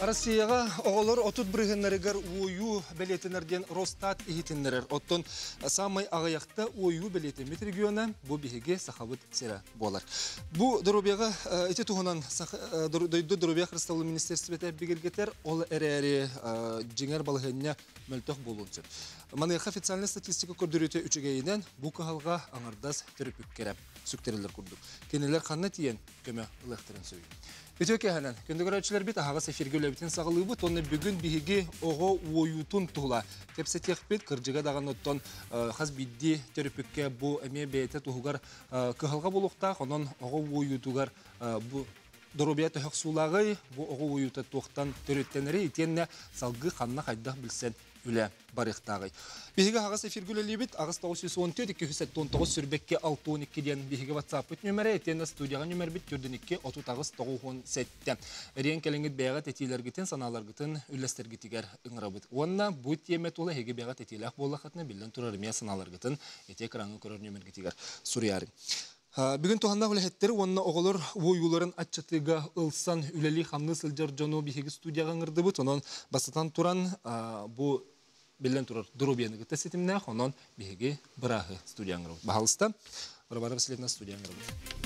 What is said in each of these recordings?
Россияға оғылыр отут біргенлерігер ойу білетінерден Росстат ехетінлерер. Оттон самай ағаяқты ойу білетімет регионы бұл бігеге сақабыт сері болар. Бұл дұрубияға еті туғынан дұрубия Христаллы министерстветі бігергетер ол әрі жеңер балығынне мөлтіқ болуынсы. Манайық официальный статистика көрдіреті үчігейінен бұл қағалға аңырдас түріпік кереп сүктерілер күрдік. Кенелер қанна тиен көмі ұлықтырын сөйі. Өтөке ханан, күнді көрәтшілер бет ағаға сәферге өләбітен сағылығы бұт, оны бүгін бігі оғы ойутын тұғыла. Кепсе текпет, кіржіға даған оттон қаз бидді төріпікке бұл әме бәйті тұғығар күхалға болуқта, онын оғы ойутуғар дұрубия тұхық сулағы бұл оғы ойуты тұқтан төреттенері етенне салғы қанна қайдақ білсен үлі барықтағы. Бігігі ағас эфиргілі лебет, ағас 914-219 сүрбекке 612-ден бігігі ватсапыт нөмірі, етені студияға нөмір біт түрдінікке 30-917. Әрен кәліңгіт бәйға тетейлергітін, саналаргітін үлістергітігер ұңырабыт. Онына бұл темет олы әге бәйға тетейләқ болақытыны білден тұрарымия саналаргітін ете қыраңы көрір нөміргітігер сүріяры. Бүгін туғанда үләхеттері, онына оғылыр ойуларын атчатыға ұлсан үләли қамны сылжар жону бігігі студияға ғырды бұт. Онын басытан тұран бұл білден тұрар дұрубияны күтті сетіміне, онын бігігі бірағы студияң ғырды. Бағалыста, Барбара Васильевна студияң ғырды.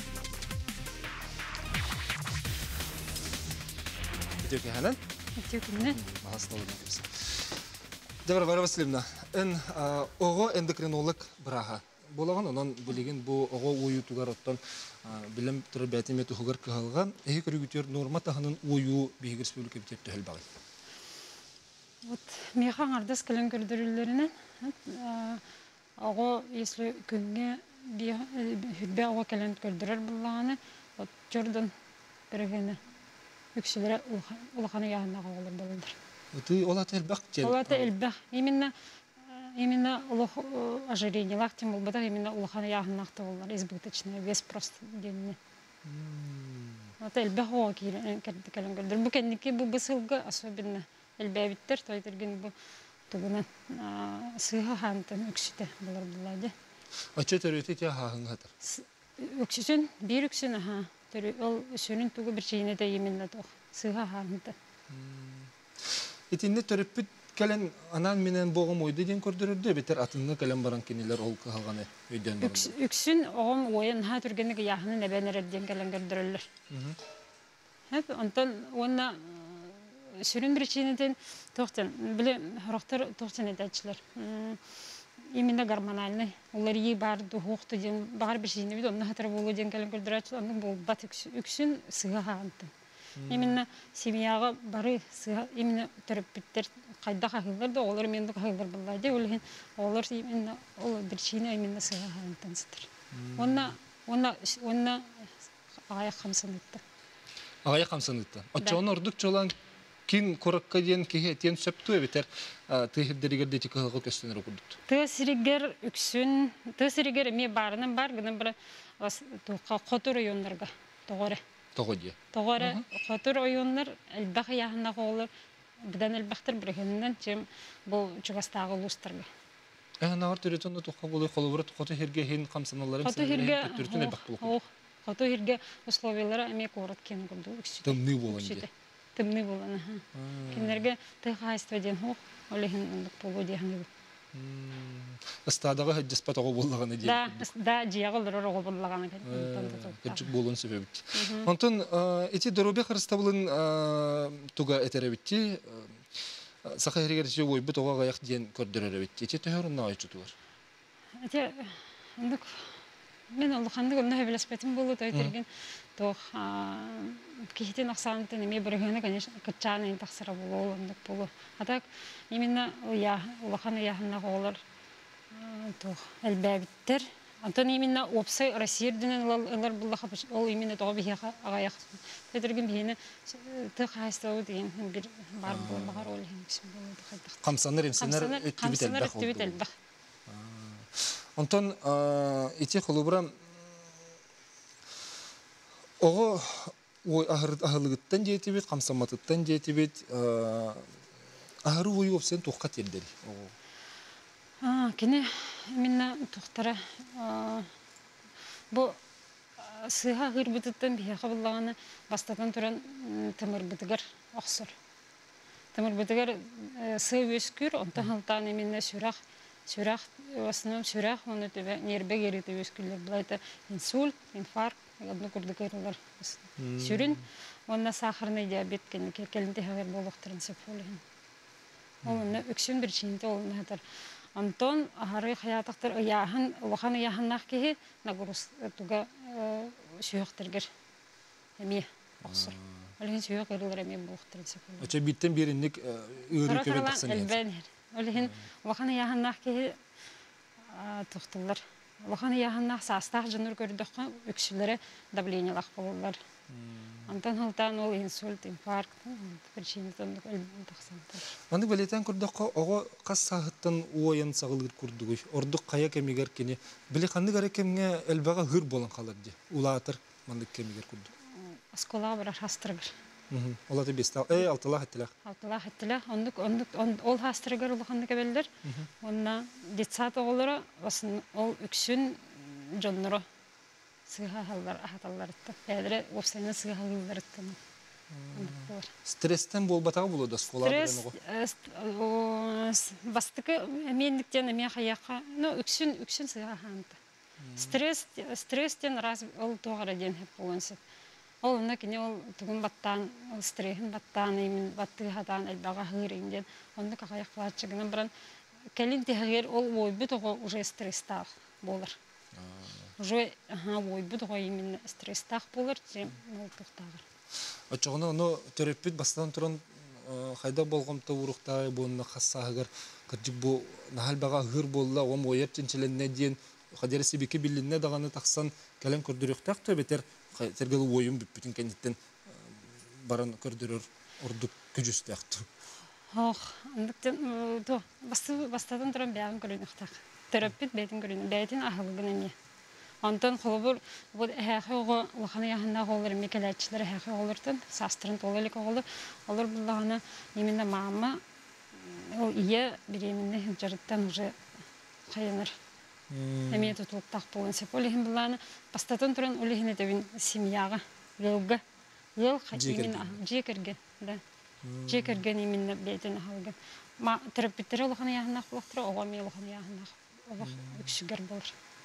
Өтеуке ханан? Өтеукімне. Бағалыста оларына кепсі. Барбара Васильевна, оғы эндокринолог бірағы. Болаған, онан білеген бұл оғы ойу туғар оттан білім тұры бәтеме тұғығар кығалға әйі көрігітер норма тағының ойу бейгі республика бітеп түхіл бағай. Меқан ардас кілін көрдірілерінен оғы еслі күнге хүтбе оғы кілін көрдірер болағаны жордан бірігені үксілері ұлғаны яғындағы оғылар болылдар. Олаты әлбәқ? Олаты әлбәқ. Именно ожирение лахтем был бы, именно улахана яхнахта олар избыточный вес просто дельный. Вот эльбехо кирдикален гөлдер. Бу кенники бу бысылга особенно эльбевиттер тойтырген бу тугуна сыга хантын үксүтэ булар булады. Ача төрөтө те хагын хатыр. Үксүсүн бир үксүн аха. Ол үсүнүн тугу бир чейине де именно тох сыга ханты. Этинде төрөпүт Кәлен анан менен боғым ойды ден көрдірірді, бетер атынны кәлен баран кенелер ол қалғаны өйден барында. Үксін оғым ойын ға түргенігі яғының әбәнер әдден кәлен көрдірілер. Онтан онына сүрін бір чейінеден тоқтен, білі ғырықтар тоқтен әдәтшілер. Именно гормональный. Олар ей барды, оқты ден, бағар бір чейіне бейді, онына ғатыр болу ден кәлен көрдірәтшілер, оның бол бат үксін сыға ғанты. Именно семьяға бары сыға, именно түріп біттер қайда қағылар да, олар менді қағылар болады. Олар именно бір чейіне именно сыға қағылтансыдыр. Онна ағаяқ қамсын өтті. Ағаяқ қамсын өтті. Отчауын ордық жолан кин қорыққа ден кейтен сөпті өбетер түйірдерігер деті қағылғы көстенер оқырдықты? Түйірігер үксін, түйірігер ме барынан бар, гінің бір қотыр ойындарға тоғыры. Тоғыры қотыр ойынлар әлбәқ яғынағы олар бұдан әлбәқтір біргенінен жем бұл жүгастағы ұлыстарға. Нағар түретін тұққа болу қолы бұры қоты херге хейін қамсаналарым сәлі қоты херге условиялары әмек орат кені күлді. Тымны болан де? Тымны болан. Кенлерге тұйқайсты ден хоқ, олеген ұндық болу дейін. Ыстадағы жаспат оғы болағаны дейін? Да, жияғылыр оғы болағаны. Кірчік болуын сөбебіт. Онтын, еті дұрубе қарыстабылын тұға әтәрәбітті, сақай әрегер жеу ойбыт оға ғаяқ дейін көрдірәрәбітті. Еті түйірінна айчы тұғыр? Еті, мен олықанды көмді өбілеспетім болу тәйтерген. Кейтен ақсанытын еме біргені, конечно, күтчаны тақсыра болу, ондық болу. Атак, именно олықаны яғынағы олар әлбәбіттер. Антон именно опсай Россияден олар бұллаға ол именно тоғы бейе ағаяқ. Тәйтерген бейені тұқ айыстауы деген бір бар болу, бағар олығын кісім болу. Қамсаныр емсенер өттібіт әлбәқ. Антон, ете қолыбыра оғы ағылығыттан дейті бет, қамсаматыттан дейті бет, ағыры ойы опсен тұққа тердері? Кені, менна тұқтара, бұл сыға ғыр бұтыттан бейеқі болағаны бастатан тұран тымыр бұтығар оқсыр. Тамыр бутыгар сый өскүр, онтан халтан именно сүрах в основном сүрах, он это нерве герит өскүрлер. Была это инсульт, инфаркт, одну курдыкырлар. Сүрин, он на сахарный диабет келинте хагар болохтырын сепфолин. Ол өксүн бир чинте ол натар. Антон ахары хаятактар яхан, вахан яханнах ки нагрус туга сүйөктергер. Эми аксыр. Олин сүйөктерлер эми болохтырын сепфолин. Ача биттен беринник ыры көбен таксан. Олин вахан яханнах ки тухтылар. Вахан яханнах састах жыныр көрдөккө өксүлөрө давлениялак болулар. Антон халтан ол инсульт, инфаркт, причинитон таксан. Аны билетен курдакка ого кас сахыттан уоян сагылыр курдугуй. Ордук кая кемигер кени били канды гара кемге элбага хыр болон калырды. Улаатыр мандык кемигер курду. Аскола бар хастыргыр. Олаты бестал. Алтылах еттилах. Алтылах еттилах. Ол хастыргыр улаханды кебелдер. Онна детсат оголары ол үксүн жоннору сыга халдар ахаталлар итте. Бәдере опсайны сыга халдар итте. Стресстен болбатагы болууда скола беренего. Стресс бастыкы мендиктен эме хаяка, үксүн сыга ханты. Стресстен раз ол тоғара ден хеп болонсып. Ол накине ол тугун баттан, стресин баттан, имин батты хатан элбага хырынден. Онда кахаяк платчыгынан баран келин тегер ол ойбут ого уже стресстах болар. Уже ойбут ого именно стресстах болар, тем ол тоқтагыр. Очоғына оны төреппет бастан тұрын қайда болғымта ұрықтай болына қассағығыр кірдік бұл нахалбаға ғыр болла оң ойып тенчеленне дейін қадері себеке білінне дағаны тақсан кәлін көрдіріқтақ төбетер тергелі ойым бүппетін кәнеттен баран көрдірір ұрдық күжістіяқты. Бастадан тұрын бәғын көрініқтақ. Төреппет бәйтін көріні, бәйтін ағылығын әме. Антон холобур вот хахого лахана яхна голлар мекелечлер хахо голлартан састрын толелик голлар олар буллагана именно мама ол ие беременный жарыттан уже хайнар эмет туктак болонса полихин буллана пастатан туран олихин этебин семьяга елга ел именно жекерге да жекерген именно бетен халган ма терапевттер лахана яхна голлартра огами лахана яхна олар үксүгер болар.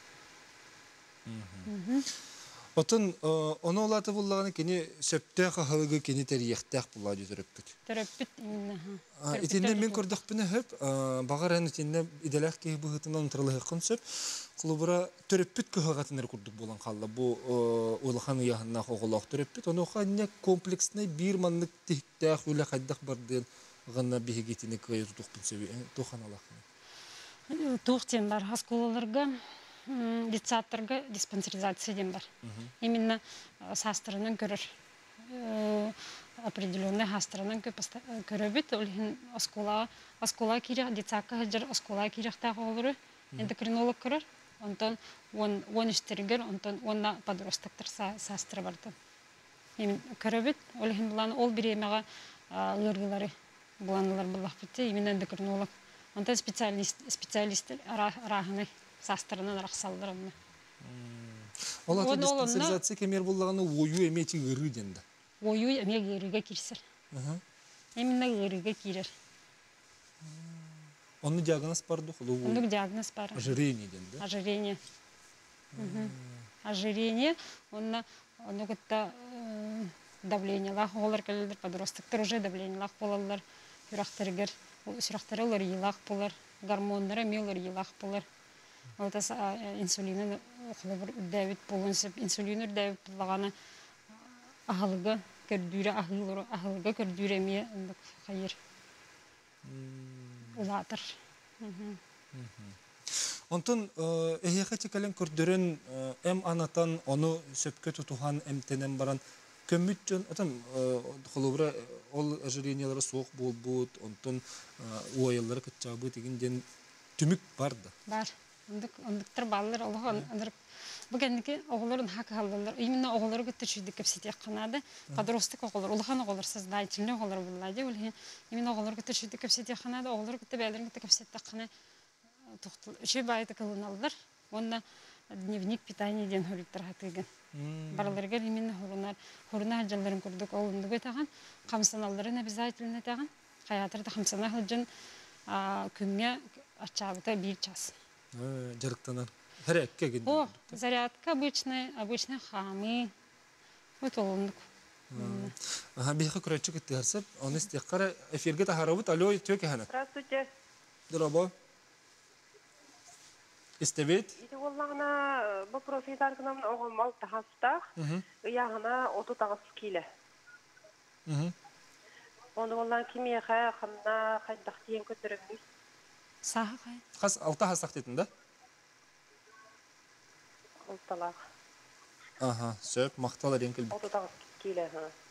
Отын оны олаты болағаны кені сөптәқ ақылығы кені тәрияқтәқ болады түріппіт. Түріппіт именно. Итінде мен көрдіқ біні хөп, бағар ән итінде иделәқ кей бұғытынан ұнтырылығы қын сөп, құлыбыра түріппіт көхағатыныр күрдік болан қалды. Бұл олықаны яғыннақ оғылақ түріппіт. Оны оқа комплексіне бір маңнық тектәқ өлі қайдақ бардың ғанна бігетіне көйі тұтықпын сөбі. Тоқан алақыны. Тоқтен бар хасколаларға. Детсаттырга диспансеризация дем бар. Именно састрынан көрөр. Определенный хастранан көрөбүт. Олин оскола киря детсакка хаджар оскола киряхта олору. Эндокринолог көрөр. Онтон он иштергер, онтон онна подростактар састра барды. Именно көрөбүт. Олин булан ол биремага ыргылары буланлар буллах битте. Именно эндокринолог. Онтон специалисттер араханы састырынан рақсалдырымны. Олаты диспансеризация кемер болағаны ойу әметі ғыры денді? Ойу әме ғырыға кирсір. Емінна ғырыға кирер. Оны диагноз барды? Оны диагноз бар. Ожирение денді? Ожирение. Ожирение. Оны күтті давлениялақ олар кәлелер, подростықтар уже давлениялақ болалар. Үрақтары олар елақ болар. Гормонлары мелар елақ болар. Вот инсулины үдәвит болынсып, инсулин үдәвит болағаны ағылығы көрдүйрі, ағылығы көрдүйрі әме қайыр ұлатыр. Онтын әйеқеті кәлін көрдірін әм анатан оны сөпке тұтуған әмтенен баран көммет жөн, құлыбыра ол ожирениялары соқ бол бұд, онтын ойылары күтчабы дегенден түмік барды? Бар. Ондықтар балылар олығы андырып. Бұгендікі оғыларын хақы қалдылар. Именно оғылары күтті шүйді көпсетек қанады. Подростық оғылар, ұлыған оғылар создательный оғылар болады. Именно оғылар күтті шүйді көпсетек қанады. Оғылар күтті бәлерін күтті көпсетек қаны тұқтыл. Үші байыты қылын алылар. Онда дневник питания ден хөліктер хатыгын. Бараларға именно хорына хаджаларын көрдік. Олынды көйтаған. Қамсан алыларын обязательно таған. Хаятыр да хамсана хылжын күнге ачабыта 1 час. Жарықтанар. Хәрәкке генде. О, зарядка обычный хамы. Вот олындык. Бихе күрәтче китәрсеп, аны истеккара эфирге тахарабыт. Алло, төке хана. Здравствуйте. Здорово. Истебет? Иде воллағына вопрос етаркынан оғым алты хастақ, ұяғына 30 киле. Оны воллағын кемеға қамна қайдақ дейін көтіріңіз. Саха қай? Қас 6 хастақ дейтін да? Алталақ. Аха, сөп, мақталар ең кілбі. 30 киле.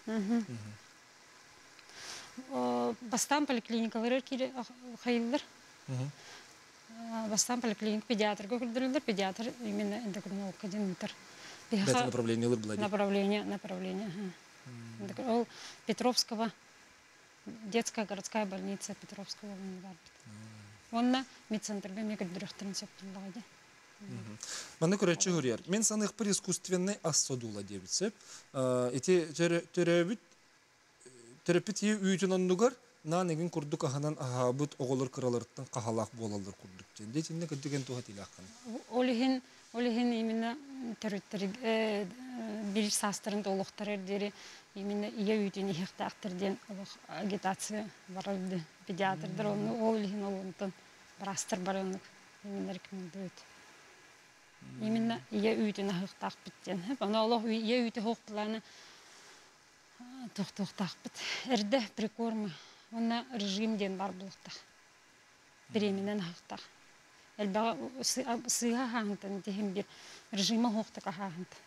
Бастан поликлиникалары қайылдыр. Бастан поликлиник педиатрға күрдірілдір. Педиатр именно эндокринологқа ден ұтыр. Бәті направлениялар бұлады? Направление. Ол Петровского, детская городская больница Петровского. Онна медцентрға не күрдіріқтірін сөптілді. Маны көрәтші көрер. Мен санық бір искусственный ассодула дебітсіп. Эти терапия үйітін оннығар, нанеген күрдік ағанан ағабыт оғылыр қыралырттың қағалақ болалыр күрдік. Дейтінне күрдіген туға тілі аққан. Олихин именно бір састырын толықтар әрдері именно ие үйітін еқті ақтырден агитация барылды. Педиатрдар олихин олығынтын бір астыр барылынық. Именно рекомендует. Именно ие үйітін ақтақ біттен. Ана олық ие үйті хоқ планы тоқтақ бит. Әрді прикормы. Онна режимден бар бұлықтақ. Беременен ақтақ. Әлбәға сыға қағынтын дейін бір режимі хоқтыға қағынты.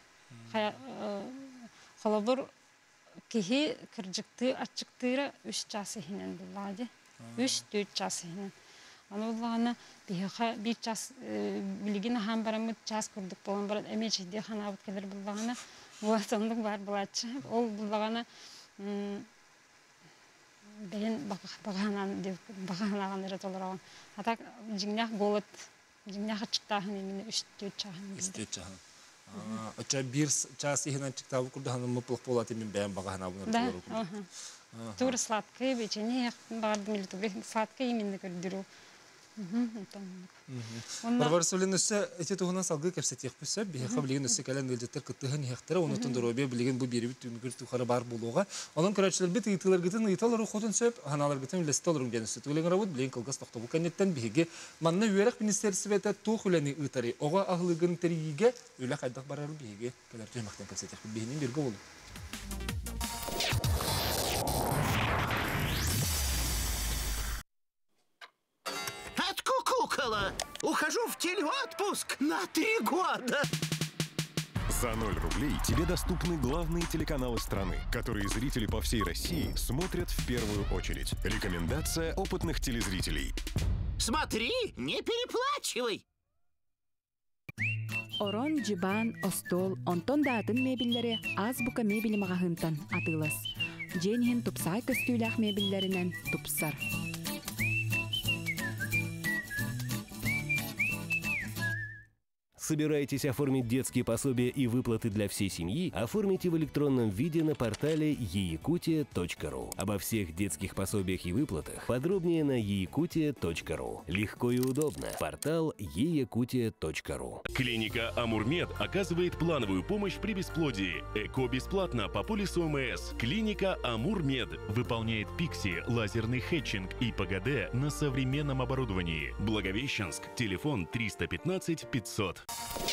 Қолабыр кеге кіржікті, атчықтыра 3 часы хинен бұлады. 3-4 часы хинен. Аны олағына бір час білген аған барамыд час көрдік болған барад. Әмешейде қана абыт келер бұлағына. Бұлатындық бар бұлатшы. Ол бұлағына бәйін бағанаған әрет олар оған. Атақ жіңнақ голод, жіңнақ атшықтағын емені 3-4 чағын. 3-4 чағын. Оча бір час ехінен чықтабы күрді мұпылық болады емен бәйін бағаған абыныр тұру күрді. Тур сладкий, печенье бардым или тур сладкий именно көрдіру. Барбар сөйлен өсі әте тұғынан салғы кәпсетек бұсы, бейхі білеген өсі кәлін өлдеттер күттіғын ехтірі, оны тұндыробе білеген бұл бері бүт түмігір тұқары бар болуға. Оның көрәтшілер бет ұйтылар гітін ұйталары қотын сөп, ханалар гітін үлесті олырын бән өсі түгілеген рабыт, білеген қылғас тоқты бұл кәнеттен бейге. Манна үйерек министерсі бәті тұқ үләні ұйтары, оға ағылығын тәрігеге үлі қайдақ барары бейге кәлер түймақтен кәпсетек бейінен бергі олу. Ухожу в телеотпуск на 3 года. За 0 рублей тебе доступны главные телеканалы страны, которые зрители по всей России смотрят в первую очередь. Рекомендация опытных телезрителей. Смотри, не переплачивай. Орон, жибан, остол, онтон датын мебеллери азбука мебели магахынтан атылас. Женихин тупсай көстүйлах мебеллеринен тупсар. Собираетесь оформить детские пособия и выплаты для всей семьи? Оформите в электронном виде на портале eyakutia.ru. Обо всех детских пособиях и выплатах подробнее на eyakutia.ru. Легко и удобно. Портал eyakutia.ru. Клиника «Амурмед» оказывает плановую помощь при бесплодии. ЭКО бесплатно по полису ОМС. Клиника «Амурмед» выполняет ПИКСИ, лазерный хетчинг и ПГД на современном оборудовании. Благовещенск. Телефон 315 500.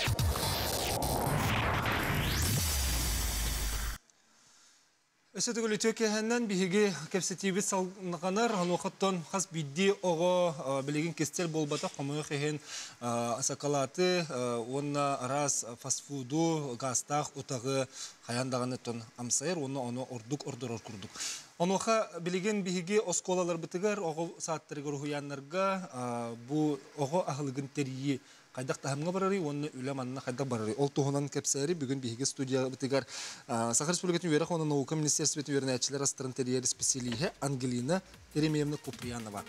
Өсі түгілі төкеғеннен бігі кәпсетейбі салғанар, ұқыттан қас бидді оғы білеген кестел болбата қомығы қеген асакалаты, онына арас фастфуду, гастақ, ұтағы қаяндағаны тон амсайыр, оны ордық күрдік. Онуға білеген бігі осколалар бітігер, оғы сааттарығыр ұяндарға бұл оғы ағылығын тәрейі қайдақ тахымға барары, оны үлем анына қайдақ барары. Ол тұғынан кәпсәрі бүгін бігі студия бітігер Сахар Республикатын үйерек, оны наука министерстветін үйерін әтшілер астырын тәрейері специалиге Ангелина Еремеевна Куприянова.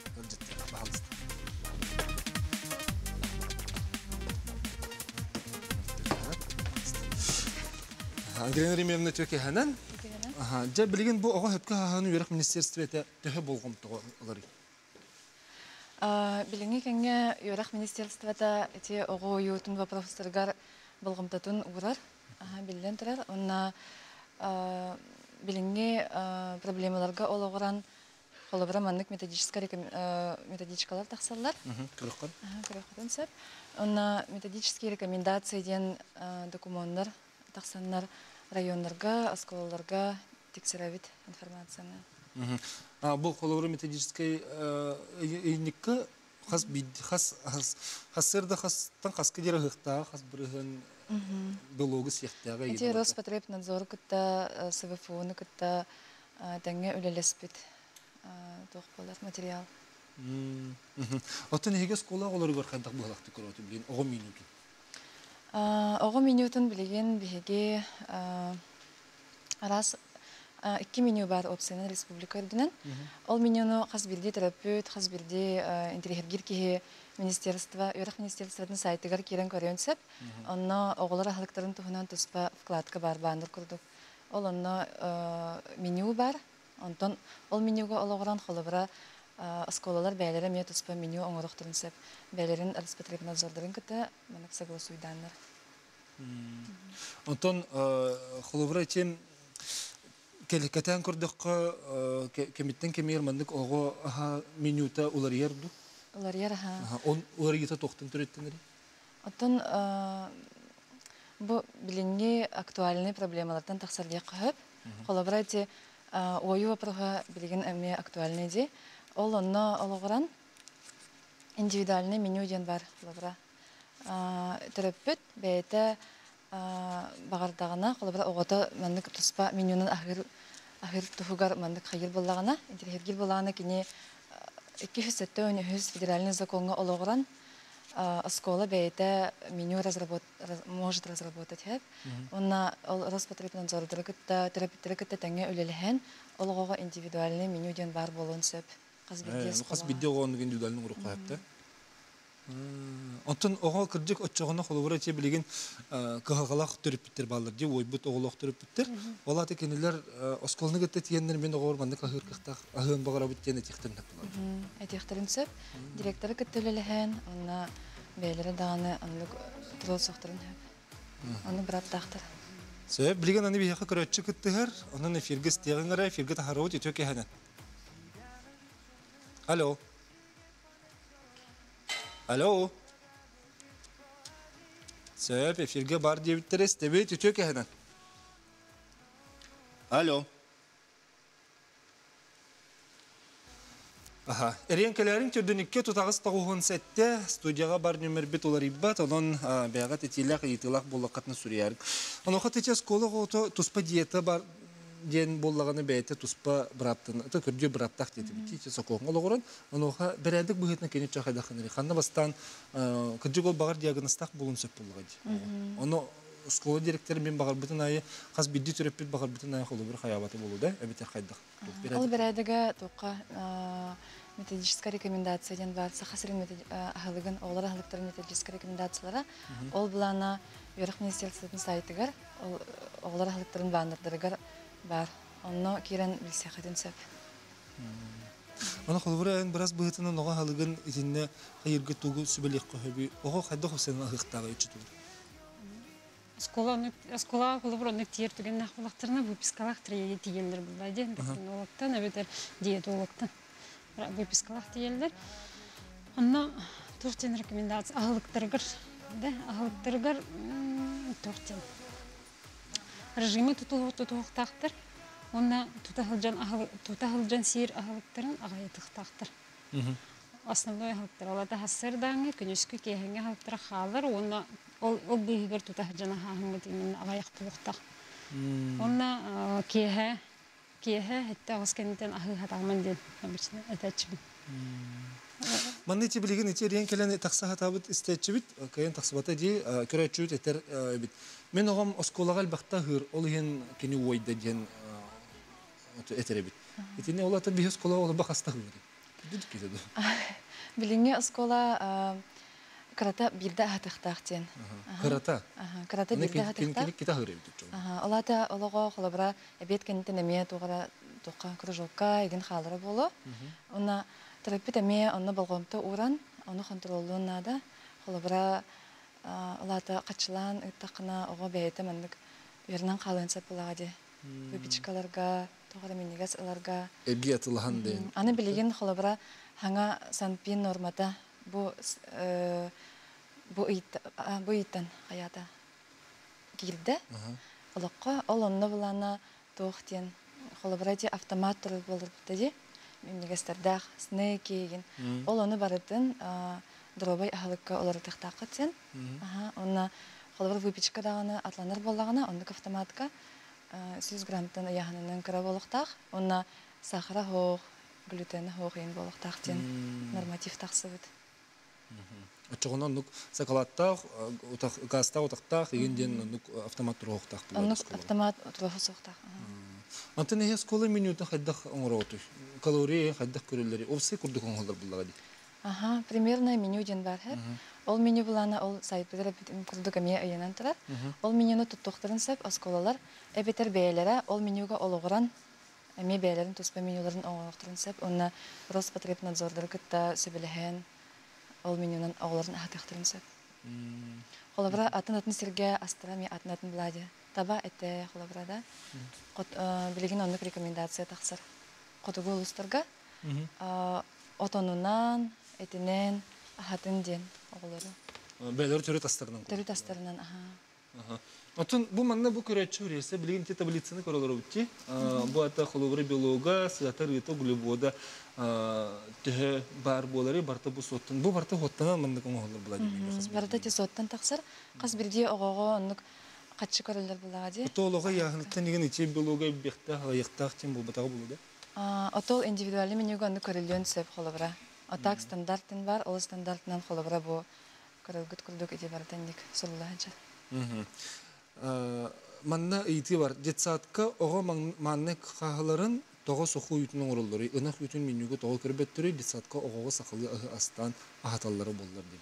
Ангелина Еремеевна төке хәнен. Ага, жа билген бу ого хөпкө ханы үрек министерствете төһө болгом тоголары. Билинги кенге Юрах министерствата эти ого ютун вопростаргар болгомтатын урар. Билден турар. Онна билинги проблемаларга ологоран холобра маннык методичкалар тахсаллар. Кырыккан. Кырыккан сеп. Онна методические рекомендации ден документтар тахсаннар районнарга, осколаларга тексеребит информацияны. Бұл қолуыры методической үйініккі қасырды қастан қасқы дері ғықта, қас бірігін биологы сияқтағы еді. Эти Роспотребнадзор күтті, СВФОны күтті тәңе өлелеспет тоқ болар материал. Оттан еге скола олары көрқандақ бұғалақты көрі білген оғы минутын? Оғы минутын білген бігеге арас 2 меню бар опцияны республика үрдінен. Ол менюны қаз бірде терапевт, қаз бірде интерьергер кеге министерство, Юрах министерствоның сайтыгар керен көренсеп, онны оғылар ахылықтарын тұхынан тұспа вкладка бар бандыр күрдік. Ол онны меню бар, онтон ол менюға олығыран қолыбыра осколалар бәйлері ме тұспа меню оңырықтырын сеп, бәйлерін Роспотребнадзордарын күті манық согласуйданлар. Онтон қолыбыра тем Кәтән көрдіққа кеметтен кемер мандық оғы менюта олар ерду? Олар ер, Олар ета тоқтын түреттіңірі? Оттон бұл білінге актуальный проблемалардан тақсарлия қағып. Қолабыра әте ойу вапроға білген әме актуальный де. Ол онна олығыран индивидуальный меню ден бар. Терапевт бәйті бағардағына, қолабыра оғыта мандық тұспа менюнан ахыр тұхугар мандық қайыр болағына, интерьергер болағына кене 200 федеральный законға олығыран оскола бәйті меню может разработать. Онна Роспотребнадзордары күтті, терапевттері күтті тәңе өлеліген, олығыға индивидуальный меню ден бар болуын сөп. Қас бидде оғаны индивидуальный ұрыққа әпті? Онтон оға кірдік отчағына қолыбыра те білеген қағалақ түріппеттер балыр де, ойбыт оғылақ түріппеттер. Олаты кенелер осколны кетті тиенлер мен оғыр манды қағыр қықтақ ағын бағыра бүттені тектірін әпілар. Әтектірін сөп, директоры күттіліліген, онына бәйлері дағаны анлық тұрол соқтырын әп. Оны бір аптақтыр. Сөп, білеген аны бейхі көрәтші күттігір, оның эфиргі стеғын ғара, эфиргі тахарауыт етөке әнен. Алло. Алло. Сөп, эфирге бар дебіттері стебе түтөк әхінен. Алло. Әренкелерін түрдінікке тұтағыз тағуғын сәтте студияға бар нөмір бет олар иббат, оның бәғат етелек, етілақ болақатны сүрейәрін. Оноқат ете сколы ғоты тұспа диета бар ден боллағаны бәйті тұспа бұраптын, это күрде бұраптақ деті бітті, соқоғын олығырын, оноға бәрәдік бұғытына кенет жақайдақыныры. Қанна бастан күрде ол бағар диагностақ болын сөп болуға. Оны скола директері мен бағар бұтын айы, қаз бидді түріп біт бағар бұтын айы қолы бір қаябаты болу да, әбетер қайдақ. Ол бәрәдігі тоққа методическая рекомендациядан бар, сақасырын ағылығын, олар ағылықтарын методическая рекомендациялара, ол бұлана Юрах министерствоның сайтығар, олар ағылықтарын бандырдырығар бар. Онно керен білсеқетін сөп. Оны қолыбыр әйін біраз бұғытының оға халығын етінне қайырғы тұғы сүбілек қойбі. Оға қайда қосының ағықтағы өтші тұғыр? Скола қолыбыр оны тиер түген нақпылақтарына выпискалақ тірейе тиелдер бұлайды. Олықтан, әбетер диетологтан выпискалақ тиелдер. Онно тоқтен рекомендация ағылықтырғыр тоқтен. Режимы тұтуықтақтыр. Онна тұтағылжан сейір ағылықтырын ағайытықтақтыр. Основной ағылықтыр. Олата хасырдаңы күніскі кейхенге ағылықтыра қалыр. Ол бұйығыр тұтағылжан ағылықтырын ағайықтықтақ. Онна кейхе әтті ағыскенітен ағылықтағыман ден әтәтшібін. Манны ете білеген ете рейін келен тақсаға табыт істетші біт, кайын тақсыбата дей көрәтші біт әтер біт. Мен оғам осколаға әлбақта ғыр, ол ең кені ойда ден әтері біт. Етіне ол атын бейі оскола олы бақаста ғыр. Дүдік кетеді. Біліңе оскола Карата бирде атыктактен. Кырата. Карата бирде атыктак. Кита хырып дичо. Олата олого холобра эбет кенте неме тугара тока кружокка иген халары боло. Онна терапия теме онна болгомто уран, оны контроллунада холобра олата качылан ыттакына ого бейте мендик бернан калынса булагади. Выпечкаларга, тугара минигас аларга. Эбги атылхан ден. Аны билеген холобра ханга санпин нормата бу иттан хаята кирде. Олокко ол онно булана тохтен холобради автомат туру болуп деди. Минигастердах снекиген. Ол оны барытын дробай ахалыкка олар тактакытсен. Онна холобра выпечка даганы атланыр боллагына ондук автоматка 100 граммтан яханын кыра болуктак. Онна сахара хох, глютен хох ен болуктактен норматив таксыбыт. Очогонон нук сакалаттах, утак газта утактах дегенден нук автомат туруктак. Нук автомат туруктак. Антын эс кола менюта хайдах оңроту. Калория хайдах көрөллери. Обсы курдук оңолор буллагади. Примерно меню ден бар хэ. Ол меню булана ол сайтыгара курдук аме аянан турар. Ол менюны туттуктарын сап асколалар эбетер бейлера ол менюга ологоран аме бейлерин туспа менюларын оңоктурун сап онна Роспотребнадзордор кытта сөбелехен ол менюнан оголарын атактырын сап. Холобра атын сирге астрами атын блади. Таба эте холобрада. Билеген оннук рекомендация таксар. Котугу улустарга отонунан этинен ахатын ден оголору. Бейлер төрөт астарынан. Төрөт астарынан, Отун бу манна бу көрөчү ресе билген те таблицаны көрөлөр бутти. Бу ата холобра биолога, сатар ето глюбода те бар болары барта бу соттун. Бу барта хоттана мандык оңолор була дейм. Барта те соттан таксар, каз бирди огого оннук каччы көрөлөр булагади. Отолога яхынтан деген ичи биолога бехта хаяктак тем бу батага булуда. Отол индивидуальный менюга оннук көрөлөн сеп холобра. Атак стандарттын бар, ол стандартынан холобра бу көрөлгүт курдук эти бартандик суллаача. Манна ити бар. Детсадка ого манны кахаларын того соху үтүнүн ороллору, ынак үтүн менюга того кирбеттери детсадка ого сакылы астан ахаталлары боллар деп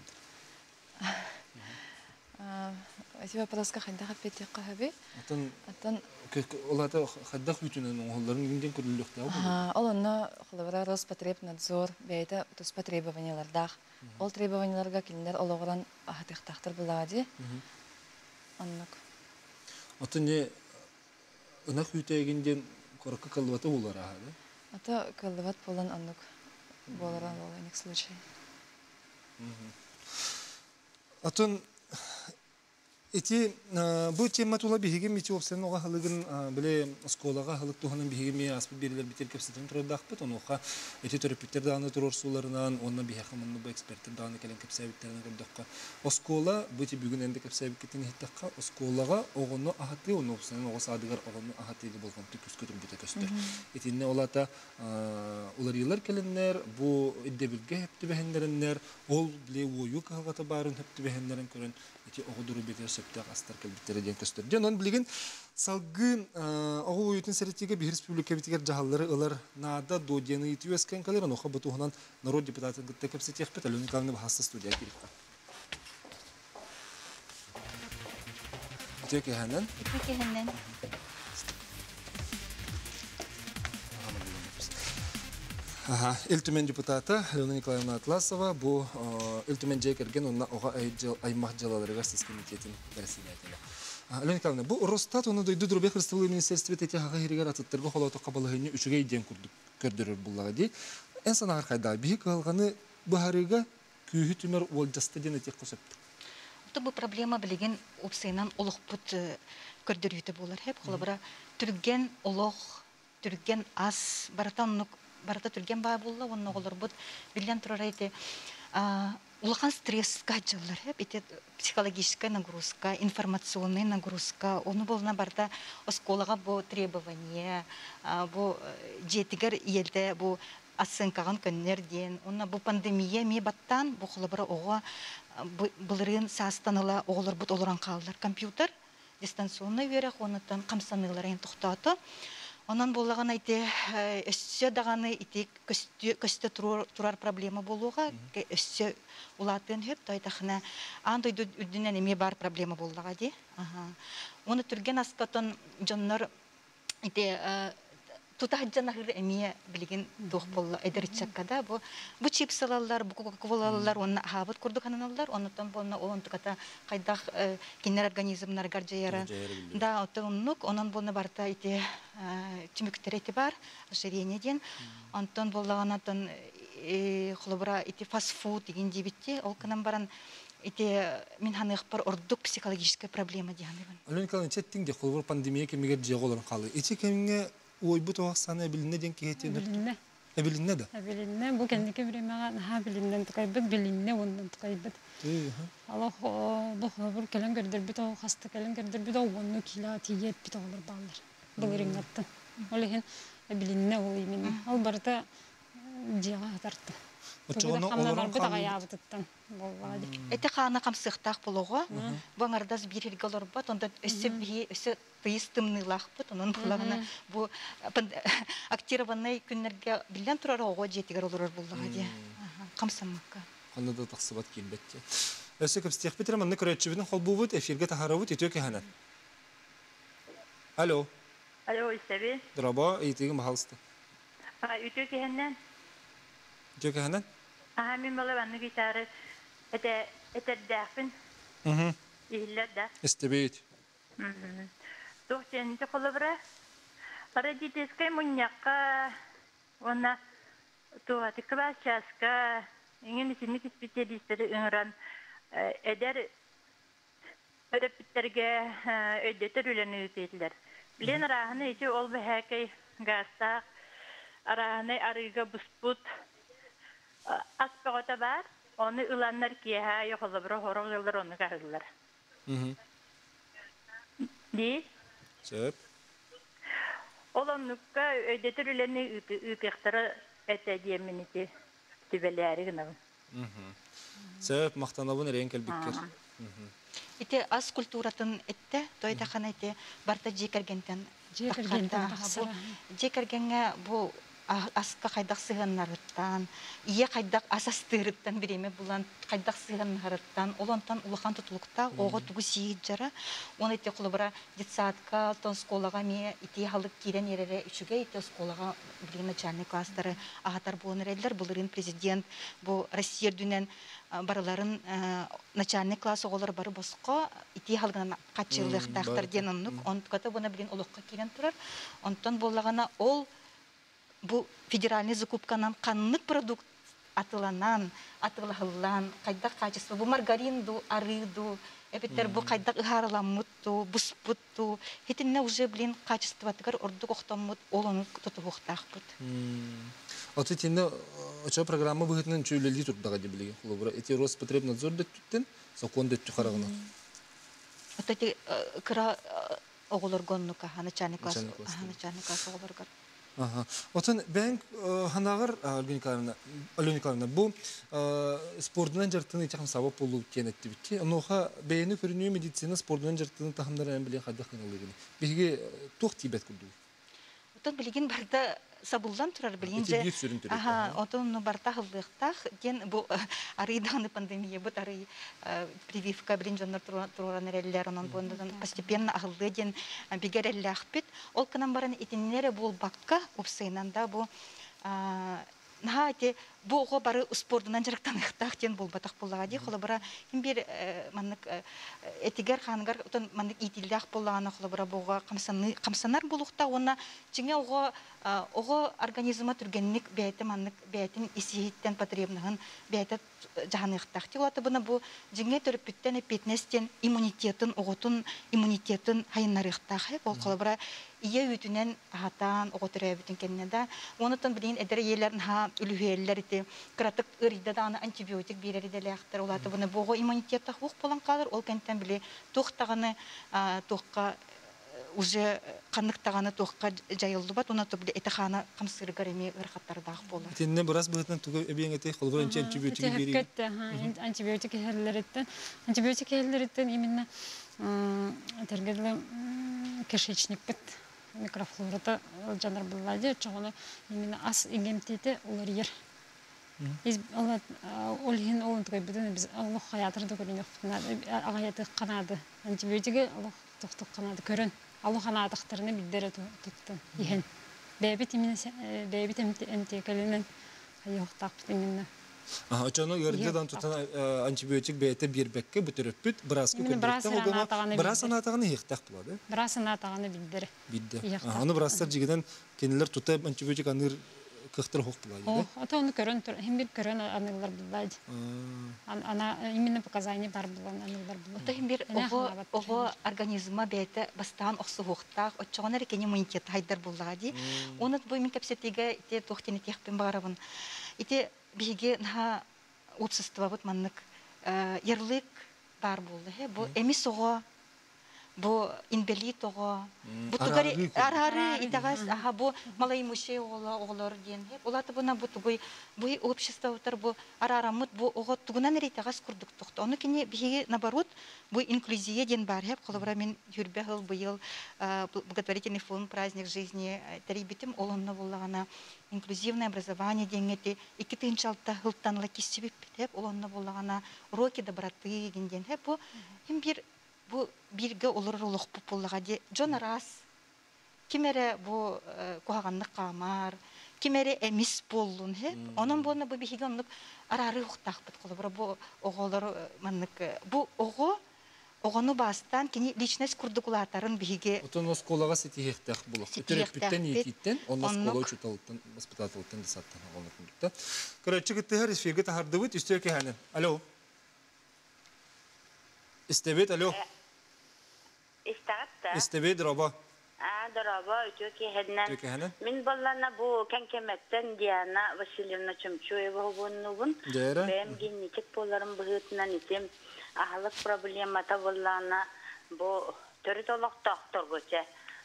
баганатын. Эти вопроска хандага петек кахаби. Атын олата хаддах үтүнүн оголларын инден көрүлөктө. Ол онно холобра Роспотребнадзор бейте туспа требованиялардах. Ол требованияларга килинер ологоран ахатыктактыр булади. Аннак. Атын не ынак үтегинден коракка калбаты булар ахады. Ата калбат болан аннак болара болайник случай. Атын эти бу тема тула биһиге мити опсен ога халыгын биле школага халык туханын биһиге ми аспы берилер битер кепсетен турдакпыт онуга эти терапевттер даны турурсуларынан онна биһахамынны бу эксперттер даны келен кепсебиттерин көрдөккө оскола бу ти бүгүн энде кепсебит кетин хиттакка осколага огону ахаты ону опсен ога садыгар огону ахаты болгон түкүскөтүн бите көстөр этинне олата уларыйлар келеннер бу иддебилге хептибехендериннер ол биле ою кагата барын хептибехендерин көрөн эти огудуру бетер септак астар келбиттери ден көстөр. Жонон билген салгы огу уютун серетиге бир республика битигер жаһаллары ылар нада додены итүескен калер оха бутугунан народ депутатын гытта кепсетек бет Алена Николаевна хасса студия кирикка. Теке ханан. Элтумен депутата Алена Николаевна Атласова бу Элтумен жекерген онна ога аймак жалаларга сиз комитетин председателі. Алена Николаевна, бу Росстат оны дойду дурбе христианлы министерстве тете хага хиригер аттырга холото кабалыгыны үчүгө иден курдук көрдөрөр буллага ди. Эн санагар кайда бии калганы бухарыга күйү түмөр олжасты ден этек косып. Бу проблема билеген опсайнан олукпут көрдөрүтө болар хеп холобра түрген олох түрген ас баратаннук барата түрген баа булла онно олор бут билен турарайты улахан стресс гаджалар хеп ите психологическая нагрузка информационная нагрузка оны болна барда осколага бу требование бу жетигер елде бу оценкаган көннерден онна бу пандемия ми баттан бу холобра ого булырын састаныла оголор бут олоран калдылар компьютер дистанционный вере хонотан камсаныларын токтаты Онан боллаган айты өссө даганы ити көстө турар проблема болууга өссө улатын хөп тайтахна андой үдүнөн эме бар проблема боллага ди. Оны түрген аскатон жоннор ити тутахджанахыр эме билген дух болла эдерчаккада бу чипсалалар бу кока-колалар онна хабыт курдук ханалар оннан болна он туката кайдах кинер организмнар гаржаяра да отоннук онан болна барта ити чимиктерети бар ошерение ден антон боллаганатон холобра ити фастфуд деген дибитти ол канан баран ити мен ханых бар ордук психологическая проблема дигенбин. Алёнка четтин де холбор пандемия кемигер жеголор калы. Ичи кемге ой бу тоаксаны билине ден кеетен. Билине да. Билине бу кендики времяга ха билинен такайбыт билине ондан такайбыт. Аллах бу холбор келен гердер бит о хаста келен гердер бит о онну кила тиет бит олар балдар. Булырингатты. Олехин билине ой мен. Ал барта жага тартты. Это хана камсыхтах болого. Баңардас бирилгалар бат, онда өсө тыйыстымны лахпыт, онун булагына бу актированный күннерге билен турар ого жетигер олорор буллага ди. Камсамакка. Аны да таксыбат килбетти. Өсө кепстех битер манны көрөчүбүнүн холбубут эфирге тахарабут өтөкө ханат. Алло. Алло, истеби. Драба, итиги махалсты. Өтөкө ханат. Өтөкө ханат? Мен бала ванны гитары это дәфин. Илля да. Истебейт. Тохтен холобра. Родительская муньяка она то классчаска ингенисник специалисттер ыңран эдер репеттерге өйдөтөр үлөнү үтөйлөр. Билен раханы ичи ол бехекей гаста араны арыга буспут аспагата бар, оны ыланнар кия яхалыбра хорогылар оны кагылар. Ди? Сөп. Олоннукка өйдөтөрүлөрү үпектери эте диеминити тибелери гына. Сөп мактанабын эрен келбиккер. Ите ас культуратын этте тойдахана ите барта жекергентен. Жекергенге бу аска кайдак сыганнарыттан, ие кайдак асастырыттан биреме булан кайдак сыганнарыттан, олонтан улахан тутулукта ого тугу сиит жара, оны ите кулубара детсадка, тон школага ме ите халык кирен ерере үчүгө ите школага билген начальник класстары агатар болонер элдер, булырын президент, бу Россия дүнен бараларын начальник класс оголор бары боско ите халыгынан качылыктактар ден оннук, онтуката буна билген улукка кирен турар, онтон боллагана ол бу федеральный закупканан каннык продукт атыланан, атылахыллан, кайдак качество, бу маргаринду, арыду, эпеттер бу кайдак ыхарламутту, буспутту, хетинне уже блин качество тигер ордук октоммут, олону тутубуктакпыт. Ответинне очо программа быгытнын чөйлөлү турдага деп билген. Холобра эти Роспотребнадзор деттен, закон детти карагына. Отети кыра оголор гоннука, начальник класс оголоргар. Отын бәнк ханағыр Алёникарна бұл спордынан жартыны итяқын сабап болу кенетті бітті. Оноға бәйіні көрінуі медицина спордынан жартыны тахымдар ән білен қайдақ қыңылығыны. Беге тоқ тибет күрді. Отын білген барда сабылдан турар билген же. Отон барта хылдыктах ген бу арыйданы пандемия бут арый прививка билен жандар туран эреллер онон бондан постепенно ахылды ген бигереллахпит. Ол канан баран итиннере бул бакка упсыйнанда бу нахати бу ого бары спортунан жарыктан ыктах ген бул батак буллага ди холобара ким бир маннык этигер хангар отон маннык итиллах буллагана холобара буга камсанар булукта онна жиңе ого организма түргенник бәйте маннык бәйтин исиһиттен потребныгын бәйте жаһаныктах ди олата буна бу жиңе төрөпүттен эпетнестен иммунитетин оготун иммунитетин хайыннарыктах ол холобара ие үтүнен ахатан оготөрөбүтүн кеннеда онотон билин эдер елерин ха үлүһеллер ити кратык ырыйда да антибиотик берери делектер олаты буны бого иммунитетта хук болан калыр ол кенттен биле тохтаганы тохка уже каныктаганы тохка жайылды бат оното биле этахана камсыргар эми ырхаттардах болот. Тенне бурас бытын тугу эбеңете холбор антибиотик бери. Антибиотик херлереттен именно тергеле кишечник бит микрофлората жанр буллади, чоғыны именно ас игемтети олар ер. Из олхин олын той биден biz Allah hayatını da görünüyor. Ağayatı kanadı. Antibiyotiği Allah tutuk kanadı körün. Allah kanadaklarını bildire tuttu. Yihen. Bebit emtikalenen hayok takptingen. Aha, çano yarıdan tutan antibiyotik beyte bir bekke bütürüpüt braskı kündürükten olgama bras anatağını hıhtak buladı. Bras anatağını bildire. Bildi. Onu braslar jigiden kendiler tutup antibiyotik anır kıhtır hoq buladı. Ata onu körün hem bir körün anılar buladı. Ana именно показания бар булан анылар бул. Ата hem bir ogo organizma beyte bastan oqsu hoqtaq, oçoğanar ekeni immunitet haydar buladı. Onu bu min kapsetiga te toxteni tehpin barabın. Ite биге на общество вот маннык ярлык бар булды. Бу эмис ого, бу инвалид ого, бу тугари арары идагас, аха бу малай муше оголор ден. Улаты буна бу тугой бу обществотар бу арарамыт бу ого тугунан ритагас курдук тохто. Оны кини биге наоборот бу инклюзия ден бар. Колобра мен юрбегыл быйыл благотворительный фонд праздник жизни тарибитим олонно буллагана инклюзивное образование деньги и китинчалта хылтанла кисибип деп олонно буллагана уроки доброты генден хеп бу им бир бу бирге олор улук буллага де жона раз кимере бу куаганнык камар кимере эмис боллун хеп онун буна бу бихигонлук арары уктакпыт колобра бу оголор маннык бу ого Оғаны бастан кені личность курдукулатарын биге. Отон осколага сети хехтах булак. Терапевттен етиттен, онна скола учуталыктан, воспитателыктан десаттан оғаны күндікті. Короче, гіттігер эфирге тахардывыт, үстеу кеханы. Алло. Истебет, алло. Истебет, дроба. Дроба, үтеу кехедінен. Мен боллана бұл кәнкеметтен Диана Васильевна Чымчуева бұннуғын. Бәм генетик боларын бұғытынан етем. Ahlık problemata bollana bu törü tolak doktor göçe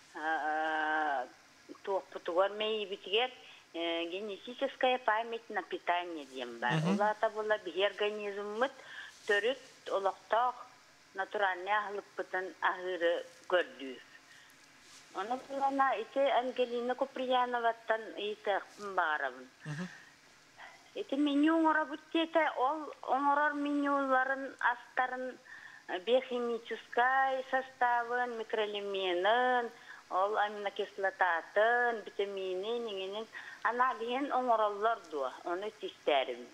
тугар мей битгер генетическая память на питание дем бар. Улата була бир организммыт төрүт олокток натуральный ахлык бутан ахыры көрдү. Аны булана ите Ангелина Куприяноваттан ите барабын. Эти меню работает, он менюларын астарын биохимический составын, микроэлементын, ол аминокислотатын, витамины, неңенен аналиген оңороллар дуа, оны тестерим.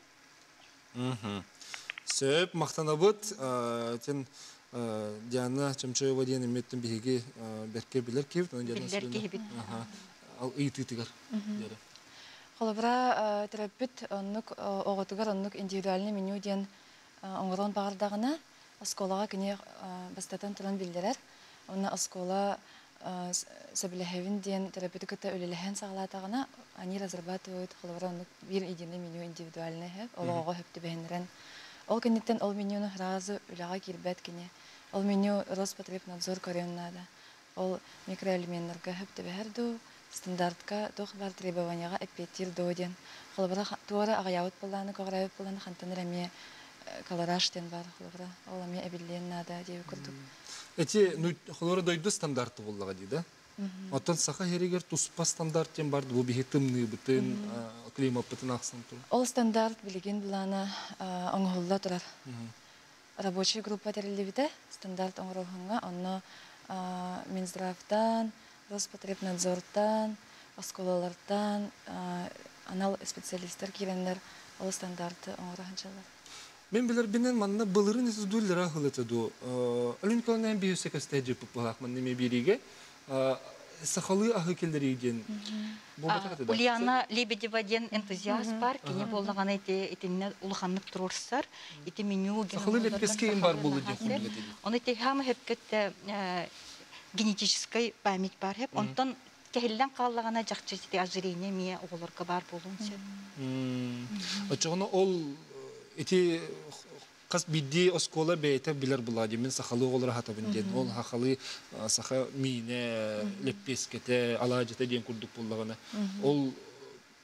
Сөп мақтанабыт, тен Диана Чымчуева дейін еметтің бейге берке білер кебіт, білер кебіт. Ал үйті-үйтігер. Холобра терапевт оннук оготугар оннук индивидуальный меню ден оңорон багардагына осколага кене бастатан туран билдерер. Онна оскола саблехевин ден терапевтиката өлелехен саглатагына они разрабатывают холобра оннук бир единый меню индивидуальный хеп олого хепти бехенрен. Ол кенеттен ол менюны разы үлага кирбет кене. Ол меню Роспотребнадзор көрөннада. Ол микроэлементлерге хепти бехерду. Стандартка тох бар требованияга эпетир доден. Холобра туара агаяут буланы кограйып буланы хантаныраме колораштен бар холобра. Оламе эбиллен нада деп көрдүк. Эти холора дойду стандарты буллага диде. Оттан саха херигер туспа стандарттен бар бу бихетимни бүтүн климат бүтүн аксын тур. Ол стандарт билген буланы оңголла турар. Рабочая группа терилибите стандарт оңрохунга онно Минздравтан Роспотребнадзортан, осколалардан, анал специалисттер киренлер ол стандарты оңырахынчалар. Мен білер бенен манна былырын езі дүлдер ақыл етеді. Әлін көлінен бейісі кәстәді бұппалақ маннеме береге сақалы ақы келдері еден. Ульяна Лебедева ден энтузиаст бар, кене болдаған етінне ұлғанып тұрырсар, еті меню... Сақалы лепкескейін бар болы де құнды кетеді. Оны еті хамы хепкетті генетический память бар хеп, онтон кехеллен қаллағана жақчырсеті ожирение мие оғылырға бар болуынсы. Очығына ол эти қас бидди оскола бейті білер бұлади, мен сақалы оғылыр хатабынден, ол хақалы сақа миіне, леппескеті, алажеті ден күрдік болағына. Ол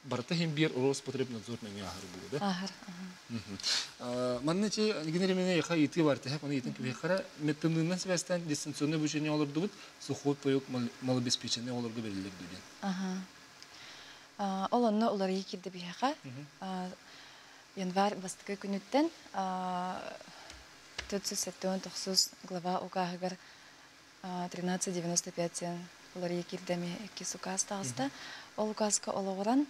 барта хем бир Роспотребнадзор мен яхыр булды. Ахыр. Манны чи генеремене яха ити барты, ха аны итен кебе хара метныннан себестен дистанционный обучение оларды бут, сухой поек малобеспечение оларды берилер диден. Ол онны уларга кирде бияха. Январь бастыкы күнүттен 479 глава УК-гар 1395 уларга кирдеме кис указ тагыста. Ол указка ологоран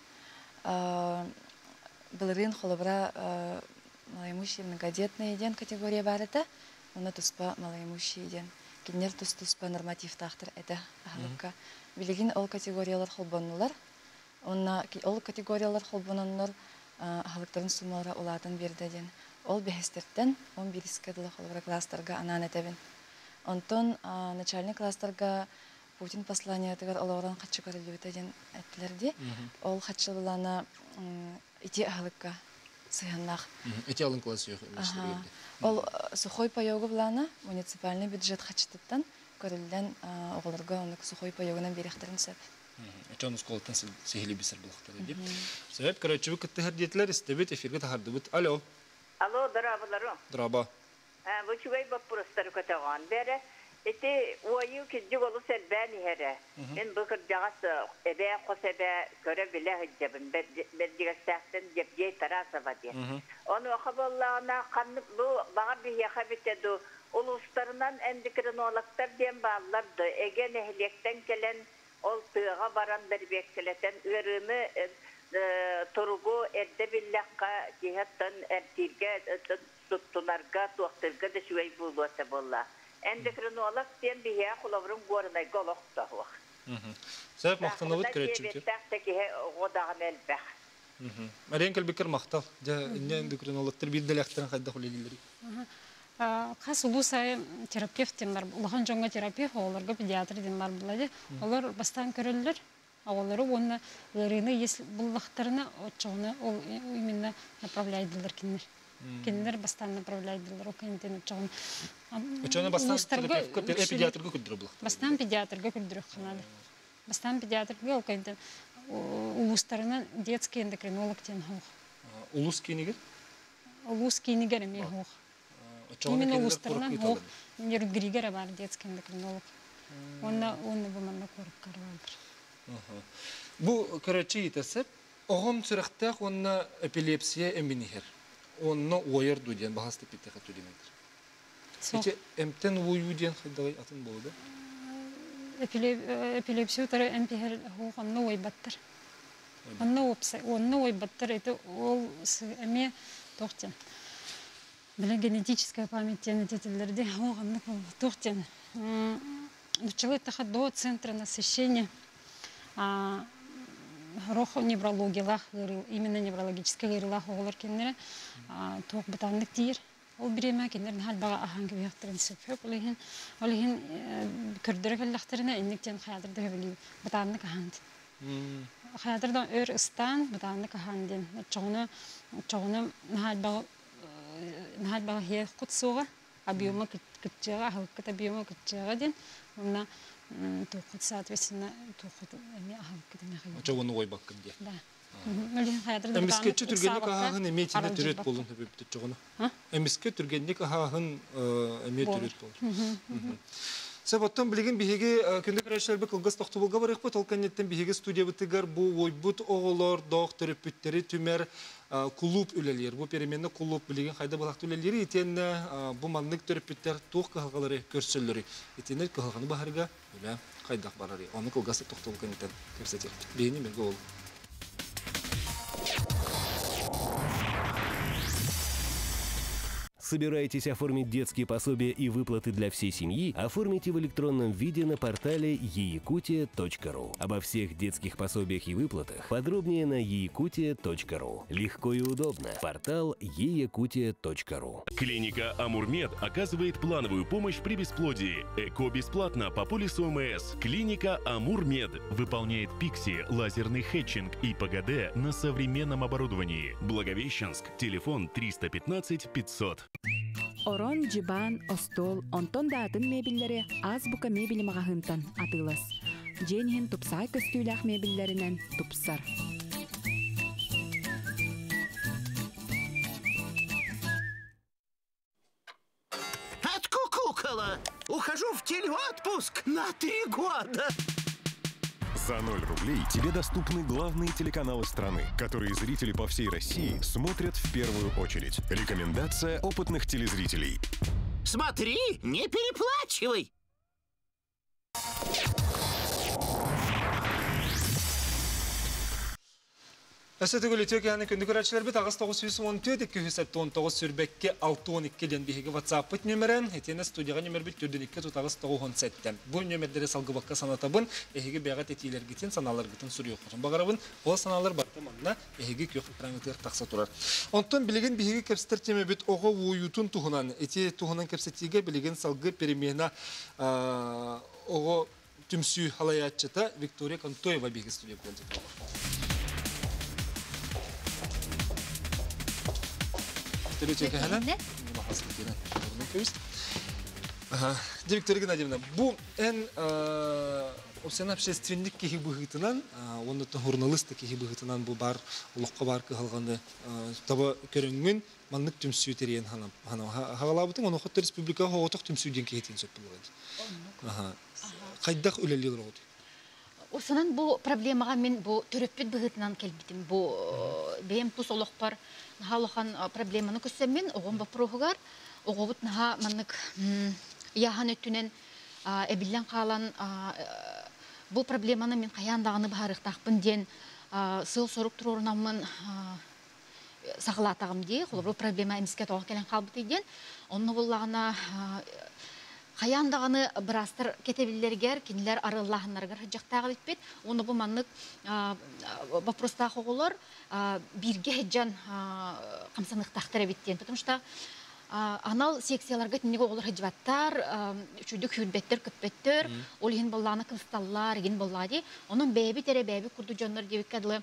былырын холобра малоимущий многодетный ден категория бар это. Оны туспа малоимущий ден. Кинер туспа норматив тахтыр это ахлыкка. Билигин ол категориялар холбоннулар. Онна ол категориялар холбонуннор халыктарын сумалара улатын берди ден. Ол бехестерттен 11 холбора класстарга анан этебин. Онтон начальник класстарга Путин послание тегер олоран качыгарылып ден этлерди. Ол качылана ити халыкка сыяннак. Эти алын класс yok. Ол сухой паёгы булана муниципальный бюджет качыттан көрүлден оголорго оны сухой паёгынан беректерин сеп. Эчон сколтан сехили бисер булактар дип. Себеп көрөчүбү кытты хардиетлер истебет эфирге тахардыбыт. Алло. Алло, дырабаларым. Драба. Бу чугай баппурустар көтөгөн. Бере эти ойу киджи голу сербени хере. Мен быкыр жагас эбе косебе көрө биле хиджебин. Бердигестен жепжей тарасова ди. Onu окабаллана канны бу бага би яхабитеду улустарынан эндикринологтар дем балларды. Эге нехлектен келен ол тыга баран бербекселетен өрүмү тургу эрде биллакка жихаттан эртирге туттунарга туактырга да шуй булбаса болла. Эндикринолог дем бие кулаврын горнай голокта хуак. Себеп мактаныбыт керечү. Тактаки годаган элбах. Маренкел бекер мактал. Жа эндикринологтор билделектерин кайда хулелилери. Қас улусай терапевт демар, улахан жоңга терапевт, оларға педиатр демар болады. Олар бастан көрілдер, олары оны ларыны бұллақтарына отчоғына ол именно направляйдылар кеннер. Кеннер бастан направляйдылар, ол кеннен отчоғына. Отчоғына бастан педиатрға күлдірі бұлақтар? Бастан педиатрға күлдірі қанады. Бастан педиатрға ол кеннен улустарына детский эндокринолог тен хоқ. Улус кейнігер? Улус кейнігер еме хоқ. Именно улустарынан хоқ нейрогригера бар детский эндокринолог. Оны бұманна көріп қарвалдыр. Бу көрөчі етесіп, оғым сүріқтақ онына эпилепсия әмбінігер. Онына ойыр дуден, бағасты петтеға төлемедір. Ете әмтен ойу ден қайдағай атын болды? Эпилепсия тұры әмпігер хоқ онына ойбаттыр. Онына ойбаттыр, ол әме тоқтен. Bila генетическая память детелерде, тухтен. Начало это до центра насыщения неврология, именно неврологическая гырылах оғылар кеннері, тоқ бітанлық дейір. Ол біреме кеннерін хал баға аханғы бияқтырын сөпіп, олығын көрдірі кәліқтіріне әнніктен қайадырды өбілі бітанлық аханды. Қайадырдан өр ұстан бітанлық аханден. Чоғыны нахал бага хе кутсуга объема кытчага халката объема кытчага ден онна тохот соответственно тохот эме халката мехай чогону ойбак кыдде да мөлин хаядырда эмиске түргенник ахагын эме тине түрөт болун себепти чогону эмиске түргенник ахагын эме түрөт болун Сәбаттан білген бігеге күнді көрәшілбі қылғыз тоқтыбылға барық бұт, ол кәнеттен бігеге студия бұтығар бұл ойбұт оғылар, доқтыр, өппеттері, түмер, клуб үлелер. Бұл переменні клуб білген қайда бұлақты үлелері, етені бұл маңнық түріппеттер тоқ қағалары көрсілері. Етені қағалғаны бағарға үлі қайдақ барары. Оны қылғыз тоқтыбыл кәнеттен көрсетер. Бейіне мерге ол. Собираетесь оформить детские пособия и выплаты для всей семьи? Оформите в электронном виде на портале eyakutia.ru. Обо всех детских пособиях и выплатах подробнее на eyakutia.ru. Легко и удобно. Портал eyakutia.ru. Клиника Амурмед оказывает плановую помощь при бесплодии. ЭКО бесплатно по полису ОМС. Клиника Амурмед выполняет ПИКСИ, лазерный хетчинг и ПГД на современном оборудовании. Благовещенск. Телефон 315 500. Орон, жибан, остол, онтон датын мебеллери азбука мебели магахынтан атылас. Женихин тупсай көстүйлах мебеллеринен тупсар. отпуск на 3 года. За 0 рублей тебе доступны главные телеканалы страны, которые зрители по всей России смотрят в первую очередь. Рекомендация опытных телезрителей. Смотри, не переплачивай. Әсетігілі төкені күнді көрәтшілер бет ағыз 914-219 сүрбәкке 612-ден бейгі WhatsApp-пыт нөмірін, етені студияға нөмір біт түрден 2-917-тен. Бұл нөмірдері салғыбаққа санатабын, әйгі бәғат етейлер гітін, саналар гітін сүрі оқырын. Бағарабын, ол саналар барды маңына әйгі көк параметр тақса тұрар. Онтан білеген бейгі кәпсітер теме бет оғы ойутын тұғынан, әте тұғынан кәпсетеге білеген салғы перемена оғы түмсі халаятчыта Виктория Контоева бейгі студия көрді. Виктория Геннадьевна. Виктория Геннадьевна, бұл ән осен общественник кеге бұғытынан, онды журналист кеге бұғытынан бұл бар, ұлыққа бар кығалғанды табы көріңмен манлық түмсүй терейін ханам. Хағалабытың, оны құтты республикаға оғытық түмсүйден кеетен сөп бұлғады. Қайдақ өлелер оғыды? Осынан бұл проблемаға мен бұл түріппет бұғытынан кәлбетім. Бұл бәйім тұс олық бар. Халыхан проблеманы көссәмен, оғын бапырығығар, оғыбыт наға маннык яған өттінен әбілден қалан бұл проблеманы мен қаяндағыны бағарықтақпын ден сыл сорық тұрорынамын сақылатағым дей, бұл проблема әміске тоғы кәлін қалбыты ден, оны болағына қаяндағыны бірастыр кетебілдергер, кенілер арылағынларғар жақтағы етпет, оны бұл маннык вопростағы олар бирге хеджан қамсанықтақтар әбеттен. Потому что анал секцияларға тінеге олар хеджваттар, үшудік хүрбеттер, көппеттер, ол еген болағына кымсталлар, еген болады. Оның бәйбі тәрі бәйбі күрді жонлар девік кәділі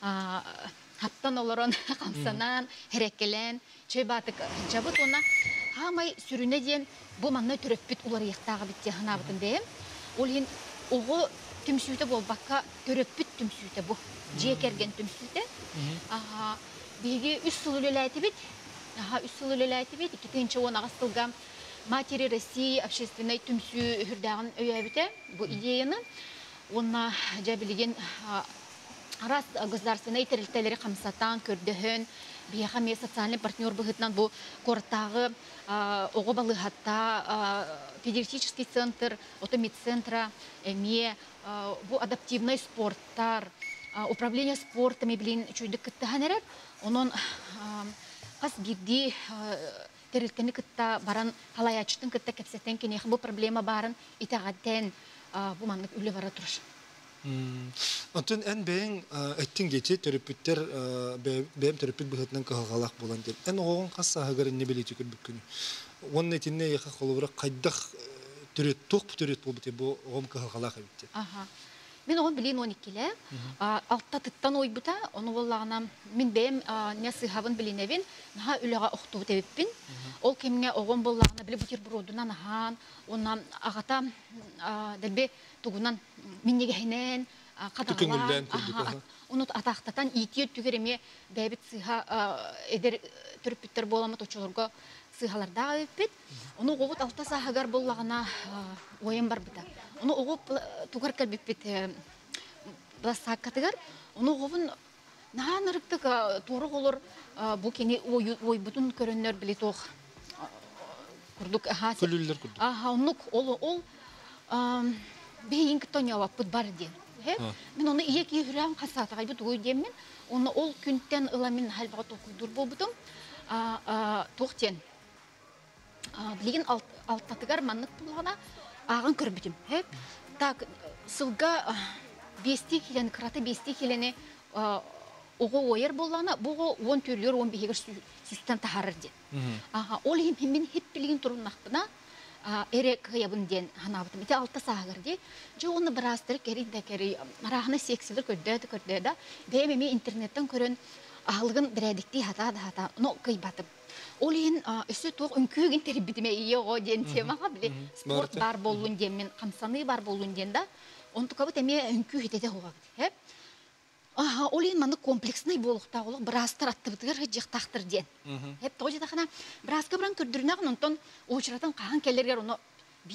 хаптан оларын қамсанан, херекелен, чөй батық жабыт ona хамай сүріне ден бұл манна түріппет олар еқтағы бітте ханабытын бәйім. Ол ен оғы түмсүйті бол баққа түріппет түмсүйті бұл. Жекерген түмсүйті. Беге үш сылылылайты бет. Үш сылылылайты бет. Екетінші он ағыстылға матери России общественной түмсүй хүрдағын өйәбіті. Бұл идеяны. Онна жәбілеген раз государственной территории қамсатан көрдіхін. Бияға мен социальный партнер бұғытынан бұл қорттағы оғы балығатта педиатрический центр, медцентра, бұл адаптивный спорттар, управление спортами білін чүйдік күттіған әрер. Оның қас бірді терілтені күтті баран халаячытын күтті кәпсеттен кенеғі бұл проблема барын итағаттен бұл маңнық үлі бара тұрыш. Антон ән бәйін әттің деті түріпіттер бәйім түріпіт бұғытынан қағалақ болан дел. Ән оғын қасы ағығарын не білеті күр бүккіні. Оның әтінне еқі қолы бұрақ қайдақ түрет, тоқ түрет бол біте бұл оғым қағалақ әбітте. Мен оғын білейін 12-лі. Алтта тұттан ой бұта, оны болағына мен бәйім не сыйхабын білейін әбін, наға үліға оқты бұт әбіппін. Ол кеміне оғын болағына білі бутербродынан аған, онан ағата дәлбе тұғынан миннегенен қадағалан, оны атақтатан итер түгереме бәйбіт сыйға әдер түріппеттер боламы точылырға сыйғалардағы өппет. Оны оғыт алта сағығар болағына ойын бар бұта. Оны оғып тұғар кәлбеппет саққатығар. Оны оғыбын наған ұрықтық торық олар бұл кені ой бұтын көрінер біле тоқ күрдік. Күлілдер күрдік. Онық ол бейін күттен яуап бұд бар ден. Мен оны иек егірәм қасатығай бұд ой демен. Оны ол күнттен ыламен халбаға тоқыдыр бол бұдым. Тоқтен. Білеген алтатығар маннық болғана ағын көрбітім. Так, сылға 5 келені, қыраты 5 келені оғы ойыр болғана, бұғы 10 түрлер 15-егір сүстен тағарыр ден. Ол мен хеп білген тұрын нақпына әрі қиябын ден ханабытым. Ете алта сағыр де, жо оны бір астыры кәрейді кәрей, арағына сексілер көрдеді. Бәймеме интернеттен көрін ағылғын бірәдікті хата, но қибатым. Ол ең үсі тоқ үнкүйген тербітіме ие оға ден темаға біле спорт бар болуын ден, мен қамсаны бар болуын ден да, оны тұқабыт әме үнкүй етеді оға бід. Ол ең маңды комплексный болуқта олық бірастыр аттыбытығыр жықтақтыр ден. Тоғы жетақына бірасқа біран көрдірінағын, онтон очыратын қаған кәлергер оны бір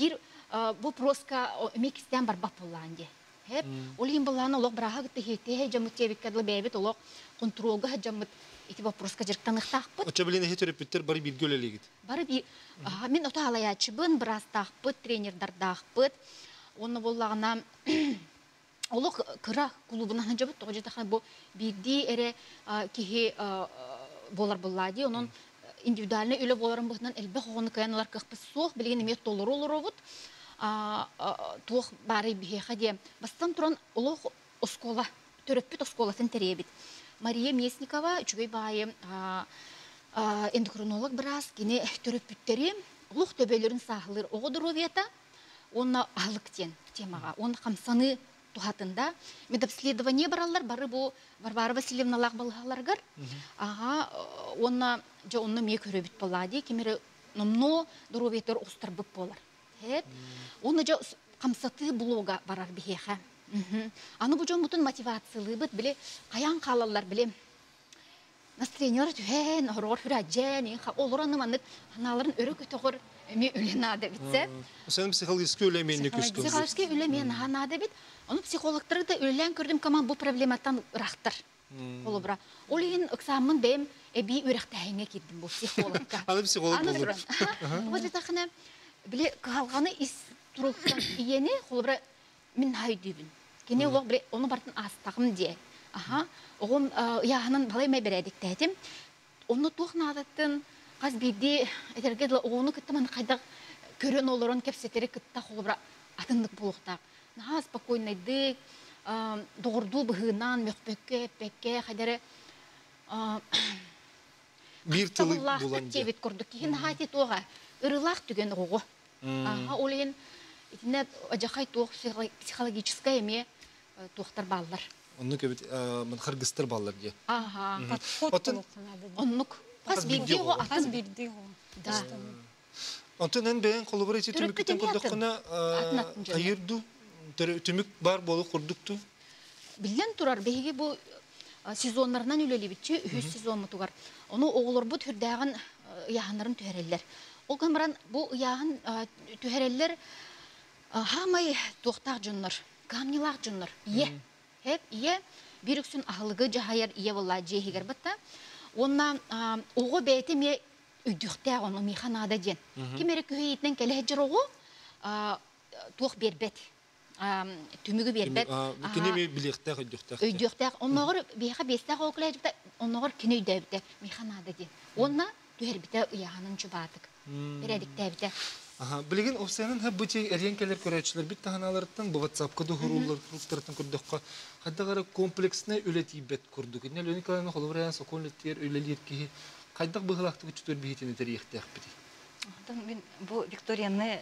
бу проска мекистен бар бапылланди. Хеп, олин булланы олог брага гытты хете жамутебиккадлы бебит олог контролга жамут ити вопроска жыртаныктакпыт. Оча билен хетерепиттер бары бир гөлелегит. Бары бир мен ота алаячыбын брас такпыт тренердар дакпыт. Оны боллагына олог кыра клубунан жабыт тогы жатахана бу бирди эре кихи болар буллади. Онун индивидуальный үле боларын бытынан элбе хогоны кыяналар кыхпы соох билген эмет толору олоробут. Туох бары бихеха де. Бастан туран олог оскола, төрөппүт осколасын теребит. Мария Местникова, үчүгөй байы эндокринолог брас, кене төрөппүттери, олог төбөлөрүн сахылыр оғодыровията, онна алыктен темаға, оны қамсаны тухатында. Медобследование баралар, бары бұл Варвара Васильевна лағбалғаларғар, онна ме көрөбіт болады, кемері номно дұровиятыр остар бұп болар. Оны жа қамсаты блога барар бихеха. Аны бұл жон бұтын мотивациялы бұд, біле, қаян қалалар, біле, настроениялар түхен, орғыр хүрәджен, олыраны манық, аналарын өрі көті ғыр, өме өлен ады бітсе. Сәнім психологически өлеменіне көскіз. Психологически өлемен ады біт. Оны психологтары да өлен көрдім, каман бұл проблематтан рақтыр. Олы бұра. Ол ең ұқсамын бәйім әбей өріқтәйіңе кедім бұл психологқа. Аны психолог болыр. Ол жетақына, біле, қалғаны инструктан иені, ол бұра, мен хайдүйбін. Кене олық біле, оны бартын астағым де. Оғым яғынан балай мәй берәдік тәдім. Оны туғын адаттын, қаз бейді, әтергеділі оғыны күттімін қайдақ көрін олырын кәпсетері күттақ ол бұра атындық болуқтақ. Наға спокойнайдық, доғырду бұғынан, мөкпөкке, пәкке, қайдары бір тылы болан де. Тебет көрдік. Кейін хати тоға ұрылақ түген оғы. Ол ең ажақай тоқ психологическай еме тоқтар балылар. Оннук қырғыстыр балылар де. Оннук. Қаз берді ғо, атан берді ғо. Онтын ән бәйін қолы бір әйті түміктен көрдіққына қайырду, түмік бар болу құрдықты? Білден тұрар, бәйге бұл сезонларынан өлелі бітчі, үз сезон мұтуғар. Оны оғылыр бұл түрдәғін яғындарын түхәрелер. Ол қамыран бұл яғын түхәрелер хамай тоқтақ жүннір, қамнилақ жүннір. Ие, бір үксін ағылығы жағайыр ие болла жейгер бұтта. Онна оғы бәйті ме үдіқтәғ оны мейханада ден. Кемері күйейтінен кәлі әджір оғы тоқ бербет, түмігі бербет. Кене ме білектәғ үдіқтәғ? Үдіқтәғ. Оннағыр бейға бестәғ оғылы әжіпті, оннағыр кене үдәбіті мейханада ден. Онна түхербіті ұяғанын жұбадық. Берәдіктәбіті. Білеген офсайнын һәп бұте әрген кәлер көрәтшілер біт тағаналарыттан бұл WhatsApp-қа дұғырулар құрықтарыттан көрдіққа қайдағары комплексіне өлеті бәт көрдік. Нәл өникаланы қолы бұраян соқолеттер, өлелер кейі қайдақ бұғылақты күчтер бейетені тәрейіқті әқпеді? Мен бұл Викторияны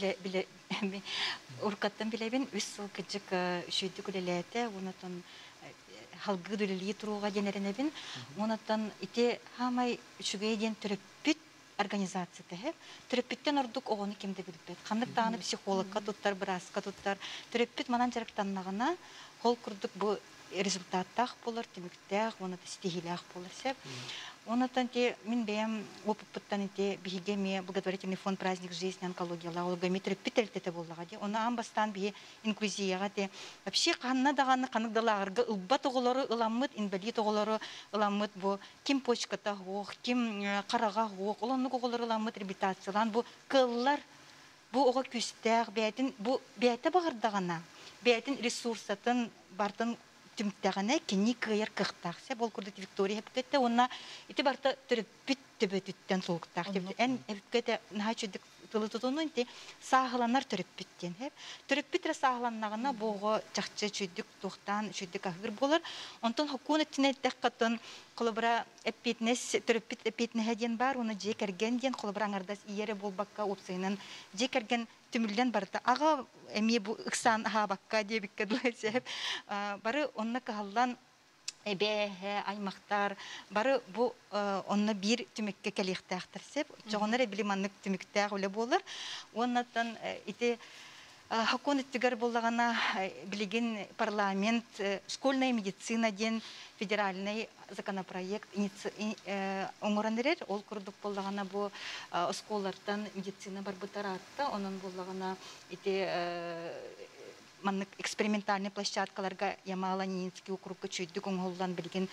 ұрқаттан білебен өз сол күджік үшейді көлеләті, онатын халғы дөлелі тұруға денерінебін, онatan ите хамай үшігейден түріппіт организация тәһәп. Төрөппиттен ордук оғыны кемде билбет. Хандык тағаны психологка туттар, браска туттар. Төрөппит манан жарыктаннагына хол курдук бу результаттах болар, тимиктах, оны стихилях болар сеп. Онатан те мин бем опыттан те бигеме благотворительный фонд праздник жизни онкология лаугами төрөппиттелтете боллага де. Оны амбастан би инклюзияга те вообще канна даганы каныгдалагырга ылбат оголору ыламмыт, инвалид оголору ыламмыт бу ким почката хок, ким карага хок, олонну оголору ыламмыт реабилитациялан бу кыллар бу ого күстәк бәйтин бу бәйте багырдагана. Бәйтин ресурсатын бартын тимтәгәне кини кыйыр кыктакса бол курды Виктория хепкетте онна ите барта төрөппит төбөтүттен сулуктак деп эн хепкете нахачыдык тылытуну инте сагыланар төрөппиттен хеп төрөппитре сагыланнагына бого чакчы чүйдүк тохтан чүйдүк агыр болар онтон хокунеттине теккатын колобра эпитнес төрөппит эпитне хеден бар уну жекерген ден колобра аңардас иере болбакка опсыйнын жекерген түмүлден барда ага эми бу ыксан хабакка дебикке дилесеп бары онна каллан эбе аймактар бары бу онна бир түмекке келектактыр сеп жогонор билиманнык түмектер эле болор оннан ите Хакон иттигер боллагана билеген парламент школьная медицина ден федеральный законопроект оңоранырер ол курдук боллагана бу осколардан медицина барбытаратта онун боллагана ите маннык экспериментальный площадкаларга Ямало-Ненецкий округга чүйдүк оңолдан билген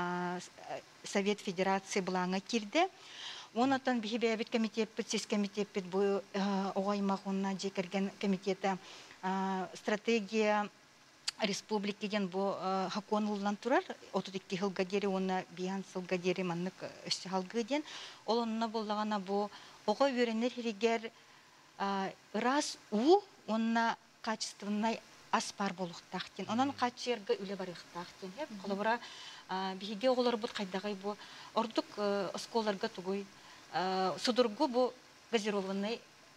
Совет Федерации булаңа кирде. Онотан бихибебит комитет, сис комитет бу огаймагына жекерген комитета стратегия республики ген бу хакон улдан турар 32 жылга дери оны биян жылга дери маннык халгы ден олонна боллагана бу ого өренер хиригер раз у онна качественный аспар болуктахтен онан качерге үле барыктахтен хеп колобра биге оголор бут кайдагай бу ордук осколарга тугуй судургу бу газированный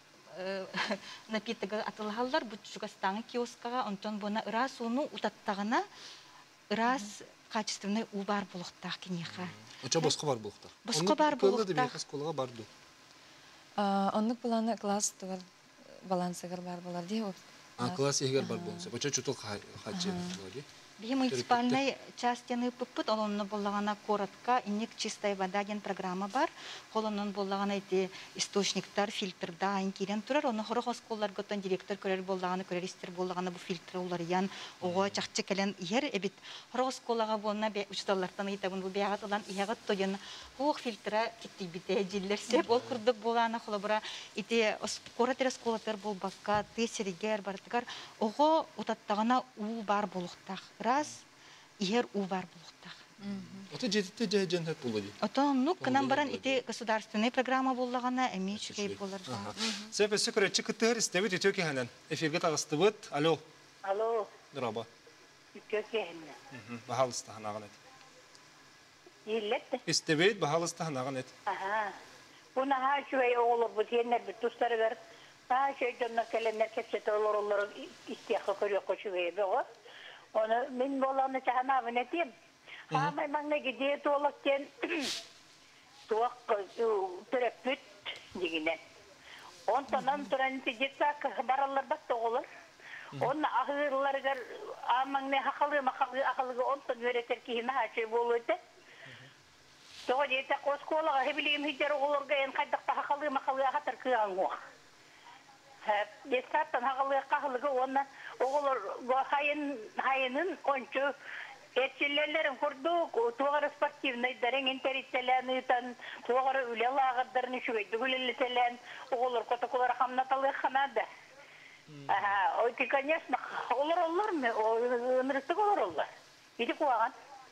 напитога атылгалар бу чугастаңы киоскага онтон буна раз уну утаттагына раз качественный у бар болуктах кинеха очо боско бар болуктах боско бар болуктах осколга барды оннук планы класс тугар балансыгар бар болар ди класс егер бар болса очо чутул хачы болди Би муниципальной частины пыппыт, олонны боллагана коротко, инек чистая вода ген программа бар, олонын боллагана эти источниктар, фильтрда айн кирен турар, оны хорох осколлар готтан директор көрер боллагана, көрерістер боллагана бу фильтр олар ян, ого чакчы келен ер, эбит хорох осколлага болна учталлартан итабын бу бягат олан иягат тоген, хух фильтра китти бите жилерсе, бол курдук болана холобра, ити коротер осколатар бол бакка, тесеригер бартыгар, ого утаттагана у бар болуктах. Раз ихер у бар болуктах. Ото жетитте жайжанат болду. Ото нук кынан баран ити государственный программа боллагана эми чүгей болар. Сепе секре чикытыр истебит өтөкө ханан. Эфирге тагыстыбыт. Алло. Алло. Драба. Өтөкө ханан. Бахалыста ханаганет. Илетте. Истебит бахалыста ханаганет. Ага. Буна ха чуй оголор бу тенер бит тустарыгар. Та шөйдөнө келенер кепсет олорлор истияхы көрөк көчүгөй бего. Onu min bolanı çahana venetim. Ama manne gidiyor tuğlakken tuğak terapöt digine. Ondan turan tijitsak baralar bak olur. Onun ahırlar gar amanne hakalı akalı ondan öğretir ki ne şey buluyordu. Sonra yete koskola hebileyim hiçbir olur gayen kaydıkta hakalı hatar kıyangu. Desattan hakalı kahlığı ona oğullar hayının onçu etçilerlerin kurduk tuğara sportivnay darın interitelenitan tuğara üle lağırdarını şüveydi gülelitelen oğullar kotakular hamnatalı xanada. O ki конечно olur mu? O ömürlük olur. Gidi kuağan.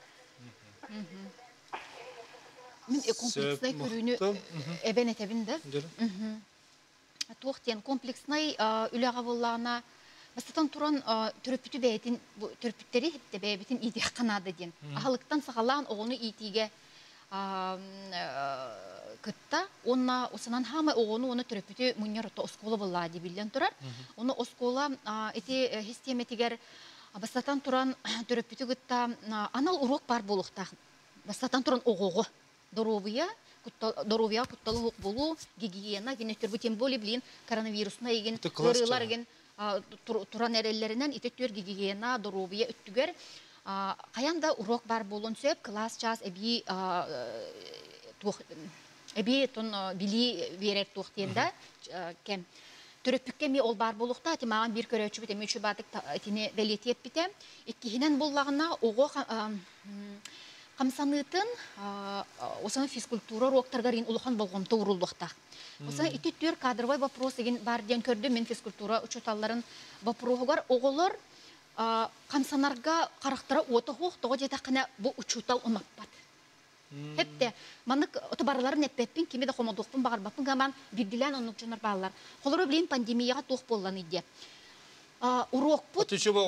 Min komplексный көрүнү эбен этебинде. Туохтен комплексный үлага боллана бастан туран төрөпүтү бетин төрөпүттери хепте бетин ити канады ден. Ахалыктан сагалан огону итиге кытта онна осанан хама огону оны төрөпүтү муньярото оскола болла ди билен турар. Оны оскола эти системетигер бастан туран төрөпүтү кытта анал урок бар болуктак. Бастан туран огого здоровья кутталык болу, гигиена, генетер тем более блин коронавирусна еген көрүлөр еген туран эреллеринен итеттер гигиена, здоровья өттүгөр каянда урок бар болон сөп класс час эби тон били берер туктенда кем төрөпүкке ми ол бар болукта ти маган бир көрөчү бите мөчү батык тине велетип бите иккинен боллагына ого Камсанытын осана физкультура уроктаргарин улухан болгон тоурулдукта. Осана итеттер кадровой вопрос деген бар ден көрдүм мен физкультура учеталларын вопросугар оголор камсанарга карактара ото хох того жетакына бу учутал умаппат. Хепте манык отобарларын эппеппин кимеде хомодукпун багарбаппын гаман бирдилен онукчунар балалар. Холору билин пандемияга тух болгон иде. Урок пут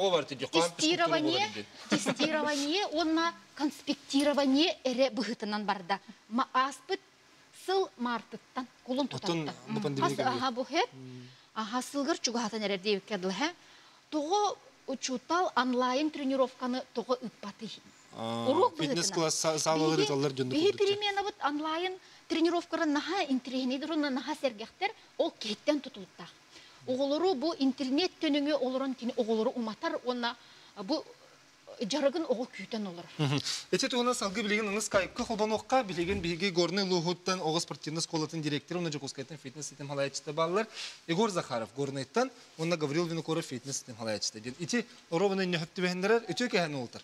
тестирование онна конспектирование эре быхытынан барда. Аспыт сыл мартыттан кулун тутатта. Ага бу хеп. Ага сылгыр чугатан эре дейик кедил хе. Того учутал онлайн тренировканы того ыппаты. Урок фитнес класс салалары таллар жөндөп. Би перемена вот онлайн тренировкалар наха интернет наха сергехтер ол кеттен тутулта. Оголору бу интернет төнүңө олорон кини оголору уматар, онна бу жарыгын оғыл күйтен олар. Эти туғына салғы білеген ұңыз қайыпқа қолбануққа білеген бігі горны лұғыттан оғыз спортивны сколатын директоры, оны Жакускайтын фитнес систем халайчыты балылар. Егор Захаров горнайттан, онна Гаврил Винокуров фитнес систем халайчыты. Ити орованы не хөпті бәхендерер, өте кәхіні олтар.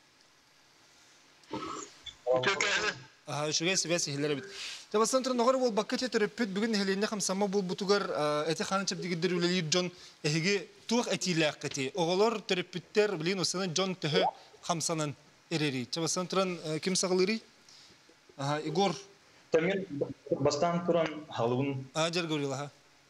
Өте кәхіні? Шугай связь хилер бит. Табастан туран ногар бол баккете төрөппөт бүгүн хеленне хамсама бол бутугар эти ханчып дигидер үлелер Джон эге тух этилаккати. Оголор төрөппөттер билин осынан Джон төһө хамсанан эрери. Табастан туран ким сагылыри? Игор. Тамин бастан туран халун. Жер горила.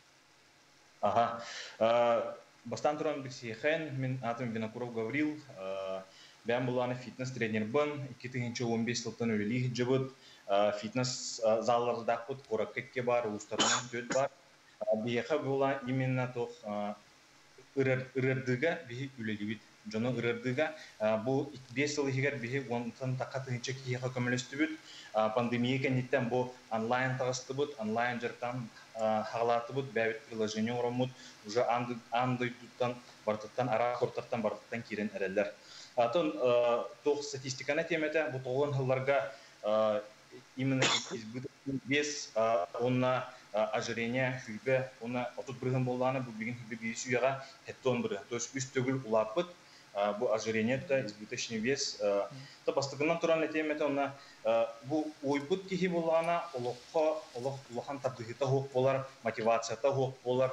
Бастан туран биксихэн мен атым Винокуров Гаврил. Ben bulana fitness trainer ban 2015 yıldan öyle cıbıt fitness zallarda kut korakekke var, uluslararası dört var. Biyaha bulan iminna toh ırırdıga bir üleliyit. Jona ırırdıga bu 5 yıl higer bir ondan takatın çeki hiha kömülüstübüt. Pandemiye kenitten bu online tağıstıbıt, online jertan halatıbıt, bevit priложение oramut. Уже Android'dan, bartıttan, ara kortattan, bartıttan kiren ereller. Атын тоқ статистиканы темете бұл тоғын ғылларға именно без онна ожирение хүлгі, онна отут біргін болғаны бұл білген хүлгі бейсі үйаға әттон бірі. То есть үст төгіл ұлапыт бұл ожирение избыточный вес. Бастығынан тұран темете онна бұл ойбыт кейі болғаны олыққан табдығыта хоқ болар, мотивацията хоқ болар,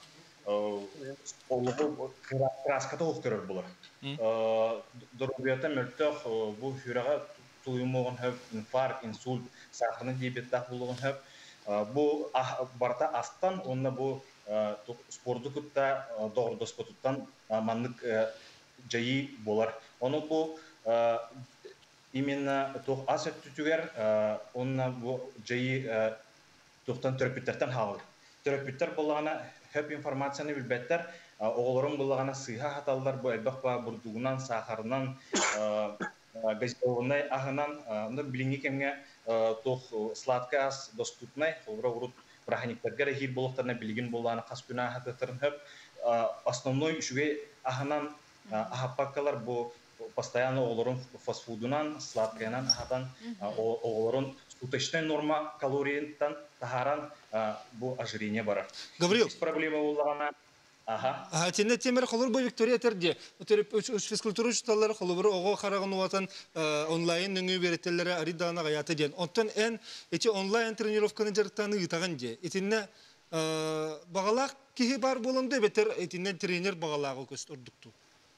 краската хоқтырыр болар. Дұрубията мөлттіқ бұл хүріға тұйымығын хөп, инфаркт, инсульт, сақырны диабеттақ болуғын хөп. Бұл барта астан, онына бұл спорды күтті доғырдос көтіттен маңлық жайы болар. Оны бұл именно тоқ ас өттүтігер, онына бұл жайы тоқтан төріпіттерден хағылыр. Төріпіттер болағына хөп информацияны білбеттер, оғылырын болағана сыйға хаталдар, бұл әлбақ ба бұрдуғынан, сақарынан, газетовынай ағынан, білінгі кемге тоқ сладка ас доступнай, қолыра ұрыт браханиктергер әйір болықтарына білген болағана қас күна хатықтарын хөп. Основной үшіге ағынан ағаппаққалар бұл постоянно оғылырын фастфудынан, сладкайынан ағатан, оғылырын суточной норма калориянтан тахаран бұл ожирение барар. Гаврил. Проблема болағана. Тенде темер холор бу Виктория терде. Физкультура учталары холор ого харагын уатан онлайн нөңү беретелләре аридана гаята ден. Оттан эн эти онлайн тренировканы жартаны итаган же. Этинне багалак кихи бар болонду бетер этинне тренер багалагы көстөрдүктү.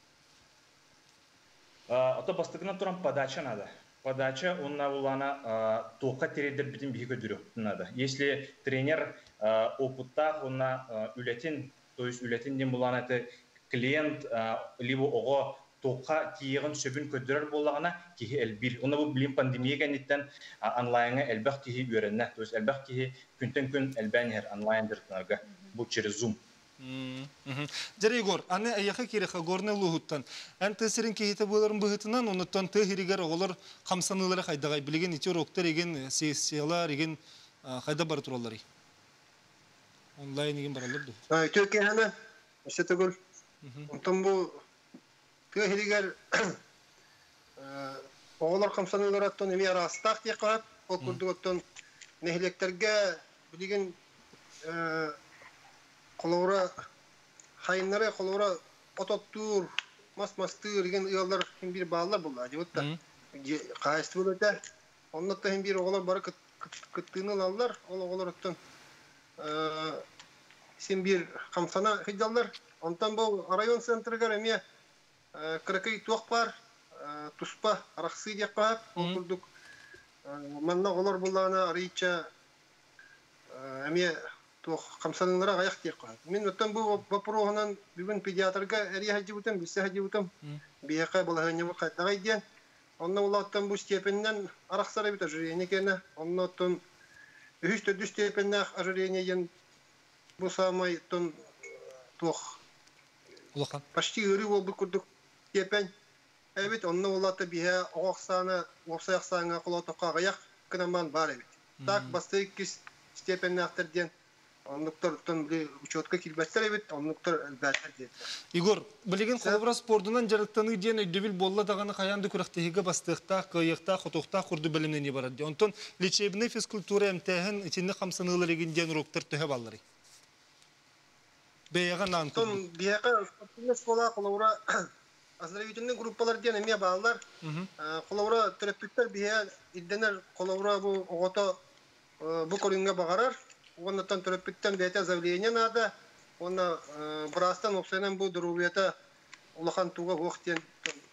Ото бастыгынан туран подача надо. Подача, он на тока тередер битин биги көдүрү надо. Если тренер опытта, он на үлетин, то есть үлетин ден булан это клиент либо ого тока тиегин сөбүн көдүрөр боллагана кихи элбир. Оны бу билим пандемия генеттен онлайнга элбах кихи үйрөннө. То есть элбах кихи күнтөн күн элбенер онлайн диртнарга. Бу через Zoom. Егор, аны аяқы кереха горны луғыттан. Ән тәсірін кейті боларын бұғытынан, оныттан тәхірігер олар қамсанылары қайдағай білеген итер оқтар еген сессиялар еген қайда бары тұралары? Онлайн еген баралар ду. Төке әні, өсі түгіл. Онтан бұл тәхірігер оғылар қамсанылар аттан еме арастақ де қағып, ол күрді оттан нәхілектерге білеген Колора хайнары колора ототтур мас-мастыр деген ыялдар ким бир баалар булла. Жотта. Кайсы булда. Оннотта ким бир оголор бары кыттыны алалар. Ол оголорттан сен бир камсана хидаллар. Онтан бу район центрга эме кыракай туак бар. Туспа араксы деп кап. Курдук. Манна оголор буллана арича эме Тох камсанлара аяк тек калат. Мен өттөн бу вопросунан бүгүн педиатрга эрия хаҗыбытым, бисә хаҗыбытым. Бияка булагыны бу кайтагай дигән. Онны улаттан бу степеннән араксары бит ожирение кене. Оннотон 3-4 степеннән ожирениеен бу самай тон тох. Улахан. Почти үрү бу күрдүк степен. Эбит онны улатты бия оксаны, оксаяқсаңа кулатыкка аяк кынаман бар эбит. Так басты 2 степеннән актерден Оннуктар учетка килбеттер эбит, оннуктар элбәттер дейт. Игор, билеген колобра спортунан жарыктаны ден өйдөбүл болла даганы каянды күрәктеге бастыкта, кыйыкта, хотукта курду билимне бар. Онтон лечебный физкультура эмтехен ичинде камсынылар эгенден уроктар төһө баллары. Беяга нантон. Онтон бияга спортивный школа колобра оздоровительный группалар ден эме балалар. Колобра терапевттер бия идденер колобра бу огото бу коринге багарар. Оннан терапевттен бете заявление надо. Онна брастан опсенен бу дурубета улахан туга вохтен.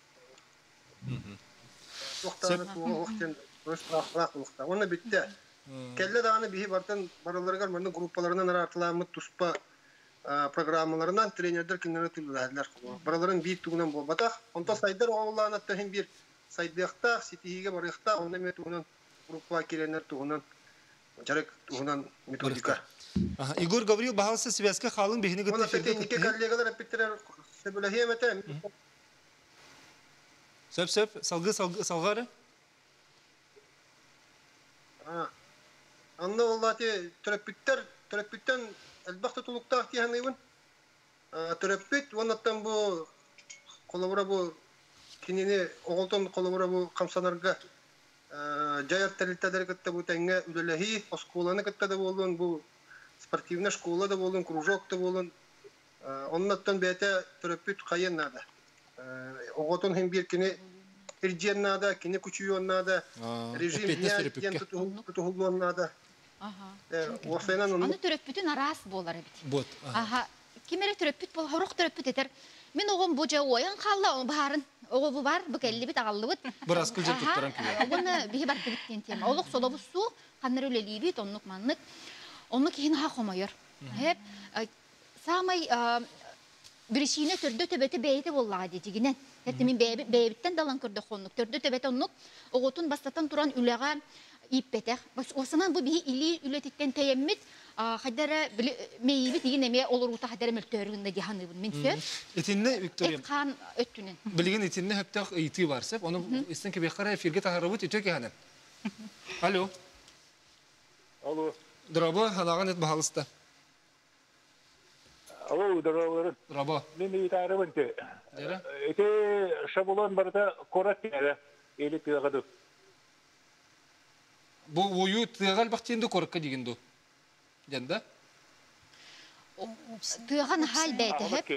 Вохтан туга вохтен. Рахлах вохта. Онна битте. Келле даганы бии бартан бараларга мынын группаларынан артыламы туспа программаларынан тренерлер киндер тилдәрләр. Бараларын бии тугынан болбата. Онта сайдар олланы тәһин бир сайдыкта, ситиге барыкта, онда метунан группа киренер тугынан Жарек тугынан методика. Игорь говорил, бахался связка халын бихне гытты. Она техники коллегалар питер себелахемете. Сеп салгары. Анна оллати терапевттен элбахты тулуктак тиһаныбын. Терапевт оннан бу колобра бу кинене оголтон колобра бу камсанарга Жаяр тәрілтәдер кітті бұл тәңе үлеләхи, осколаны кітті де болын, бұл спортивна школа да болын, кружок да болын. Оннаттан бәйті терапевт қайын нада. Оғытын хем бір кені ирджен нада, кені күчүйон нада, режим ен тұтығылуын нада. Аны терапевтін арас болар әбет. Кемері терапевт бол, хоруқ терапевт етер. Мен оғын бұл жа ойын қалла, барын. Оғы бұл бар, бұл кәлі бет ағалды бұд. Бір асқыл жеп тұттаран күйе. Оны бейі бар кіліктен тема. Олық сода бұл су, қаныр өлелі бет, онлық манлық. Онлық кейін хақ омайыр. Самай бірішіне түрді төбеті бәйті боллаға дедігінен. Мен бәйбіттен далан көрді қонлық. Түрді төбеті онлық, оғытын бастатан тұран үліға иппетек. Осынан бұл бейі илі үлетіктен тәйеммет, Хадара мейбит игенеме олор ута хадара мөлтөрүндө жаһаныбын мен сөп. Этинне Виктория. Хан өттүнен. Билген этинне хептак ити бар сеп. Оны истен ке бекара эфирге тахарыбыт өтө кеханен. Алло. Алло. Драбо халаган эт бахалыста. Алло, драбо. Драбо. Мен итарыбын те. Дера? Эте шабулон барда корат тере. Эли тыгады. Бу уyu тыгал бактенде коракка дегенду. Жанда? Тыган хал бәйті.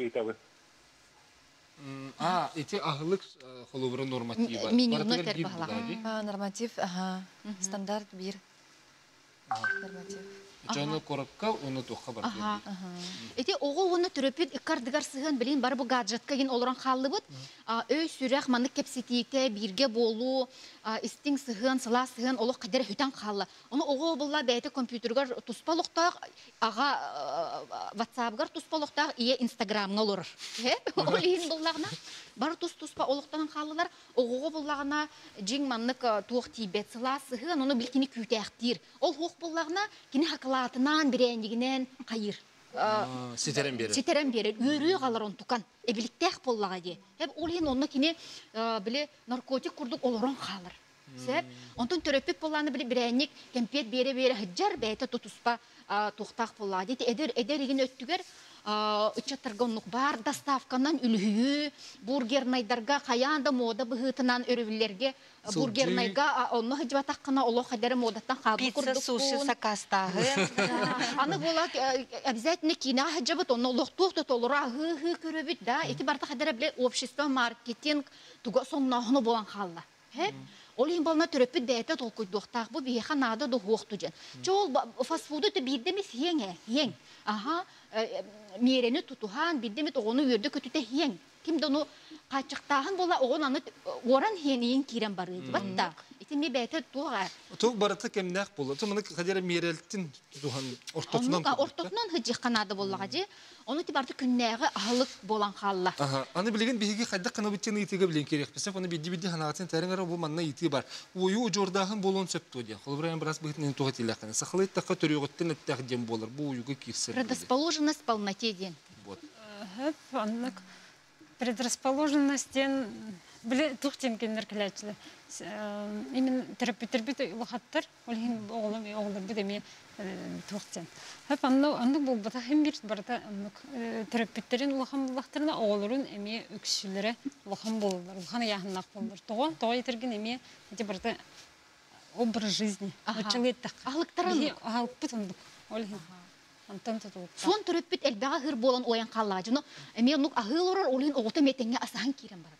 Эти ағылық қолыбыры нормативы. Минимумны тәрбі ғалаға. Норматив, стандарт бір. Норматив. Жаны коракка, оны тоққа бар. Эти оғы оны түрөпет иккардыгар сығын білейін бары бұл гаджетка ген олыран қалды бұд. Өй сүрәқ маны кепсетейті, бірге болу, істің сығын, сыла сығын, олық қадер хүтен қалды. Оны оғы бұлла бәйті компьютергар тұспалықтақ, аға ватсапгар тұспалықтақ, ие инстаграмға олыр. Ол ең бұллағына бары тұспа олықтан қалдылар. Оғы бұллағына жең маннық туық тейбет, сыла сығын, оны білкені күйтәқтір. Ол оғы бұллағына кені хақылатынан бірендігінен қайыр. Сетерен берер. Сетерен берер. Өрі қалар он тұқан. Эбіліктәқ боллаға де. Ол ең онына кені наркотик күрдік олырын қалыр. Онтын төрөппек болланы бірәнік кәмпет бере-бере хыджар бәйті тұтыспа тұқтақ боллаға де. Әдер еген өттігер үтчаттарғанлық бар доставканан үлхүйі, бургернайдарға қаянда мода бұғытынан өрөвілерге бургернайға онны хыджбатаққына олы қадары модаттан қабы күрдік. Пицца, суши, сакастағы. Аны бола обязательно кина хыджабыт, оны олықтуқты толыра ғы көрөбіт, да. Эти барта қадары біле общество, маркетинг, туға соңнағыны болан қалла. Ол ең балына түрөппет бәйті толқойдуқтақ бұл бейха нады доғуқты жен. Чол фастфуды ты биддемес ең. Мерені тұтуған, биддемет оғыны өрді көтіте ең. Кімді оны қачықтағын бола оғын аны оран ең керен бары еді. Батта, етін ме бәйті туға. Туғы барыты кемнәқ болды. Тұмыны қадері мерелттін тұтуған ортотынан тұтуған. Ортотынан хыджиққан ады болаға же. Оны тибарды күннәғы ағылық болан қалла. Аны білеген бейге қайда қана бүттен итіге білен керек. Бесеп, оны бидді ханағатын тәрін ара бұл манна ити бар. Ойы ұжордағын болуын сөпті өде. Қолыбырайын біраз бұғытын ең туға телеқаны. Сақылы еттаққа түріғыттен әттәқ дем болыр. Бұл ойығы кирсер. Предосположенность полноте ден. предрасположенностен біле тұқтен кендер кіләчілі. Именно терапевтер біт ұлғаттыр, олығын оғылар біт әме тұқтен. Хәп анны бұл бұта хем бір барда терапевтерін ұлған бұлақтарына оғыларын әме өксілері ұлған болылар, ұлған яғыннақ болылар. Тоға етерген әме барда образ жизни. Ағылық біт ондық, олығын. Сон төрөппүт элбага хыр болон оян қаллажыны. Эме нук ахыл орор олин оғыты метенге асахан кирен барып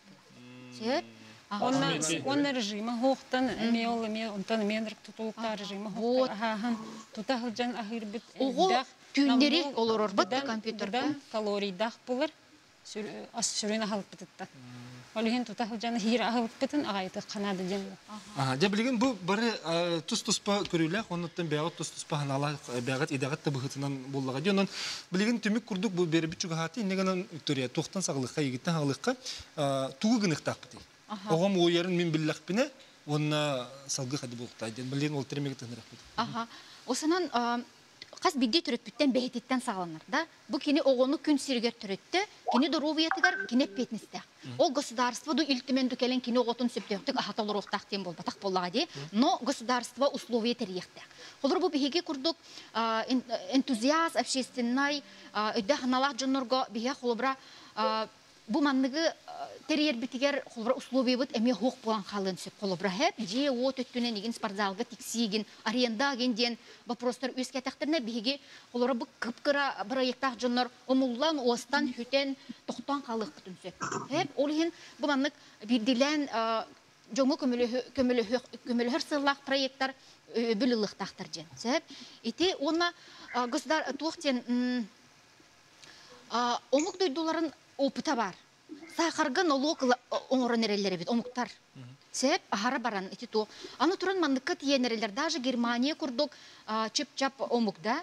была. Он режима хоқтан, эме ол эме онтан эменрік тұтылықта режима хоқтан. Тұтағыл жан ахыр бит. Оғы түйіндері олорор бұт компьютерда. Калорийдақ болыр, ас сүрін ахылып бітітті. Олеген тұтағыл жаны хир ахылып бітін ағайты қанады денді. Жа білген бұл бары тұс-тұспа көрілі, оныттан бәғыт тұс-тұспа ханала бәғыт идағатты бұғытынан болыға де. Онын білген түмік күрдік бұл бәрі бүтчігі хаты, инегенен үктория тоқтан сағылыққа, егіттен сағылыққа туғы гынықтақ біті. Оғам ойарын мен білілік біне, онына салғы қады болықта. Білген ол тіремеге тұғынырақ біті. Осынан қас бидде түрөппіттен бәйеттен сағаланыр да. Бұл кені оғыны күн сиргер түретті, кені дұровиятығар, кені петністі. Ол государство ду илтімен дүкелен кені оғытын сөптеуқтік ағаталар оқтақтен бол, батақ болаға де, но государство условия тәрияқты. Олар бұл бігеге күрдік энтузиаз, общественный, өйді ханалақ жонырға біге қолыбыра бұл маннығы тәрер бітігер қолыбыра условия бұд әме хоқ болан қалын сөп қолыбыра әп, же о төттінен еген спортзалға тексиген, аренда генден вопростар өз кәтәқтіріне біге қолыбыра бұл күпкіра проекттақ жоныр омуллан, остан, хүтен, тоқтан қалық бұтын сөп. Әп, ол еген бұл маннық бірділен жоңы көміліғір сыллақ проекттар бүліліқтақтар жен. Сөп, ете оны туқтен омық дойдуларын опыта бар. Сақарға налог оңырын әрелері бет, омықтар. Сәп, ағара баран, еті то. Аны тұрын мандыққа тиен әрелер, даже Германия күрдік чып-чап омықда.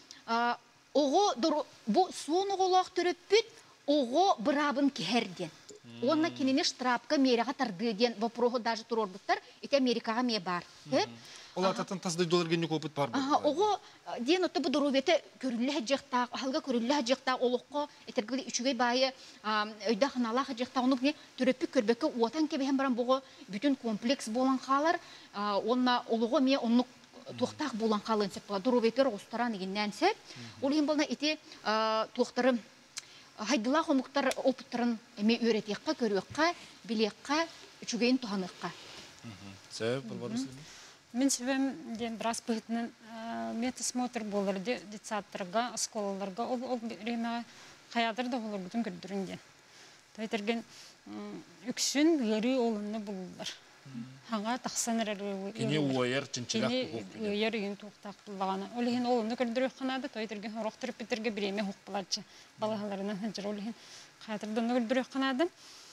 Оғы, бұл соны олақ түріп бүт, оғы бұрабын кәрден. Онна кеніне штрапқа мереға тардыден, вопроғы даже тұрор бұттар, еті Америкаға ме бар. Ола ататын тасдай доллар генек опыт бар бұл. Оғы ден отты бұл дұруветі көрілі әджіқтақ, ахалға көрілі әджіқтақ, олыққа етергілі үшігей байы өйді қаналақ әджіқтақ, оны түріпі көрбекі уатан кебеген баран бұғы бүтін комплекс болан қалар, онна олығы ме онық туқтақ болан қалын сәп бұла. Дұруветер ұстаран егеннен сәп. Ол ең болна еті туқтары хайдылақ омықтар опыттарын әме өретеққа, көріққа, білеққа, үшігейін тұханыққа. Сәп, бұл барысы? Мен себем ден біраз бұғытының метасмотр болыр детсаттырға, сколаларға, ол біреме қаядыр да олар бүтін көрдірінден. Тәйтерген үксін ғыры олынны болылар. Хаңа тақсан әрі Кене ойыр чынчылақ бұғық. Кене ойыр үйін туқтақ болағаны. Олығын олынны көрдірі қанады, тәйтерген роқтырып бітерге біреме хуқ бұладшы. Балағаларынан ханжыр олығын қаятырдың көрдірі қанады.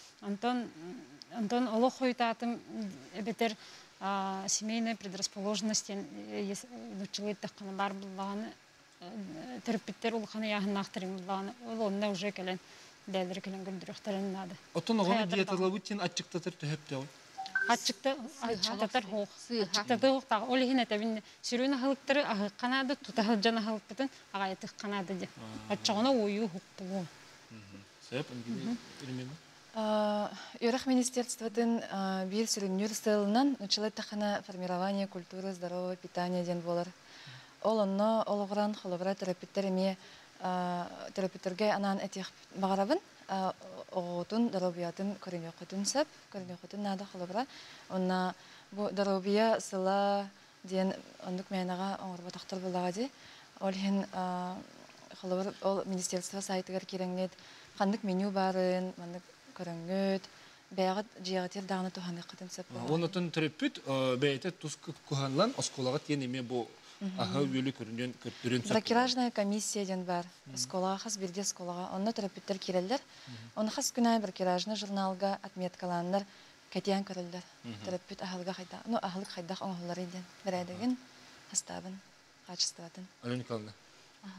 Антон олық қойтатым әбетер семейная предрасположенность нучылы таққаны бар бұлағаны терапевттер ұлғаны яғын нақтырын бұлағаны ол онына уже кәлен дәлдері кәлен көрдіріқтарын нады. Отын оғаны диеталар өттен атчықтатыр түхепті ой? Атчықтатыр хоқ. Атчықтатыр хоқтағы. Ол еген әтәбін сүрін ағылықтары ағыққанады, тұтағыл жан ағылықтатын ағайытық қанады де. Атчығына ойы хоқ бұлуы. Сәп, үнгеде үлмені? Юрах министерствотын бир сүрүнүр сылынан началай тахана формирование культуры здорового питания ден болар. Ол онно ологран холобра терапевтерме терапевтерге анан этих багарабын оготун даробиятын көрүнөкөтүн сап көрүнөкөтүн нада холобра онна бу даробия сыла ден ондук менага оңорба тактар булага ди ол хин холобра ол министерство сайтыгар киреңнет кандык меню барын мандык көрөңгөт бәгат жиятыр дагына туханы кытын сап. Онотун терапевт бәйте тус куханлан осколага тенеме бу аха үлү көрүнөн көттүрүн сап. Бракеражная комиссия ден бар. Осколага хас бирде осколага онно терапевттер кирелдер. Оны хас күнай бракеражный журналга отметкаландар кетиян көрөлдөр. Терапевт ахалга хайда, ну ахалык хайдак оңоллар иден. Бередеген хастабын, качестватын. Алена Николаевна.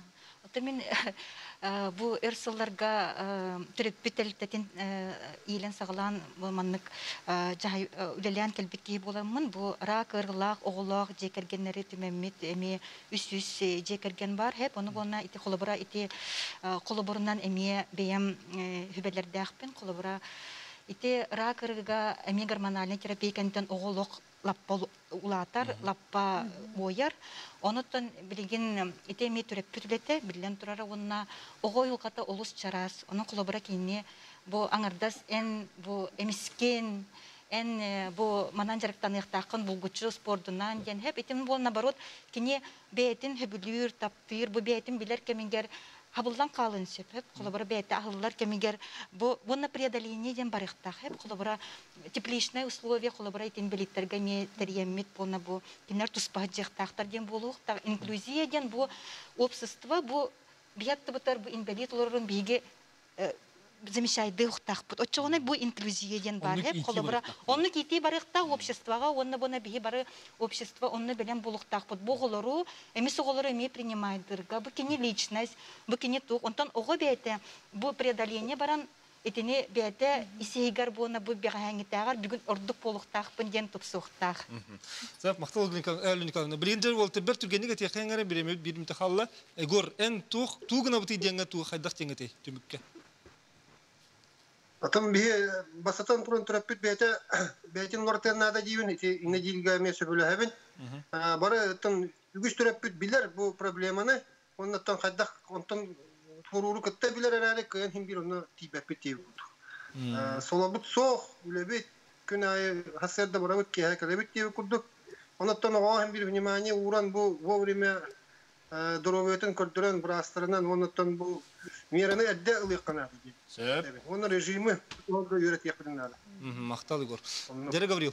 Мен бу эрсылларга төрөппүтелтетин ийлен сагалан маннык жай үлелен келбекки боламын. Бу рак ырылак оголак жекергеннери түмеммит эми үс жекерген бар. Хеп оны бона ити колобура ити колобурунан эми беем хүбелердәхпен колобура ити рак ырыга эми гормональный терапия кентен оголок лаппа улатар лаппа бояр. Онуттан билген итеми төрөппүтлете билен турара онна огой улката олус чарас. Оны колобура кинне бу аңардас эн бу эмискен эн бу манан жарыктан ыктакын булгучу спортунан ден хеп итим бу наоборот кине бетин хөбүлүр таптыр бу бетин билер кемингер хабылдан калын сеп колобура бете ахыллар кемингер бу на преодоление ден барыктак хеп колобура тепличные условия колобура итин билеттерге ме териеммит бона бу кинер туспа жактактар ден болук та инклюзия ден бу общество бу биятты бутар бу инвалид олорун биге замечайды ухтахпыт. Отчоны бу инклюзия ден бар хеп колобура. Онны кити барыкта обществога, онны бона биги бары общество, онны белен булуктахпыт. Бу голору, эмис голору эми принимайдырга, бу кини личность, бу кини тук. Онтон ого бете бу преодоление баран этини бете исегар буна бу бегаңитагар бүгүн ордук болуктахпын ден тупсуктах. Сап мактал Николаевна, билендер болду бир түргенге техеңере биремет бир имтиханла. Эгор эн тугуна бути денге туг хайдак теңете түмүккө. Атам бие басатан туран тураппит бетин лортен нада дивин ити инедилга месе бүлөһөбүн. Бары тын үгүс тураппит билер бу проблеманы. Оннан хайдак онтон фуруру кытта билер эрале кыйын хим бир оны тибеппит тип. Солобут сох үлебит күнай хасерде барабыт ке калебит тип курдук. Оннан ого хим бир внимание уран бу вовремя дороветин көрдөрөн брастырынан оннан бу мераны әдді ылыққана. Оның режимі олды үйрет яқпының әлі. Мақтал Игор. Дәрі Гаврил.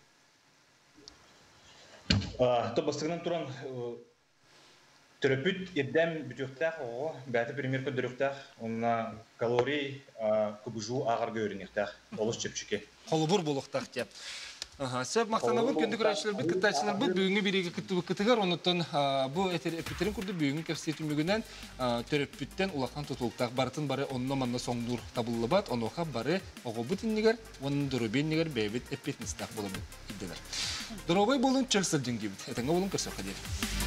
Бастығынан тұран түріпіт еддәм бүтіқтақ оғы, бәті пример көдіріқтақ, онына калорий күбіжу ағар көрінектақ, олыс чепшіке. Қолыбыр болуқтақ деп. Сәп мақтанабын көнді көрәшілер бұл кіттайшылар бұл бүйінгі береге кіттігер, онықтан бұл әпеттерін көрді бүйінгі кәпсетім мүгінен төріппіттен ұлаққан тұтылықтақ барытын бары онына манна соңдур табылы бат, оныға бары оғы бұтыннегер, оның дұрубеннегер бәйбет әпетіністақ болы бұд идделер. Дұрубай болын чөлсілдің кебіт, әтіңі болын көрсеу қадер.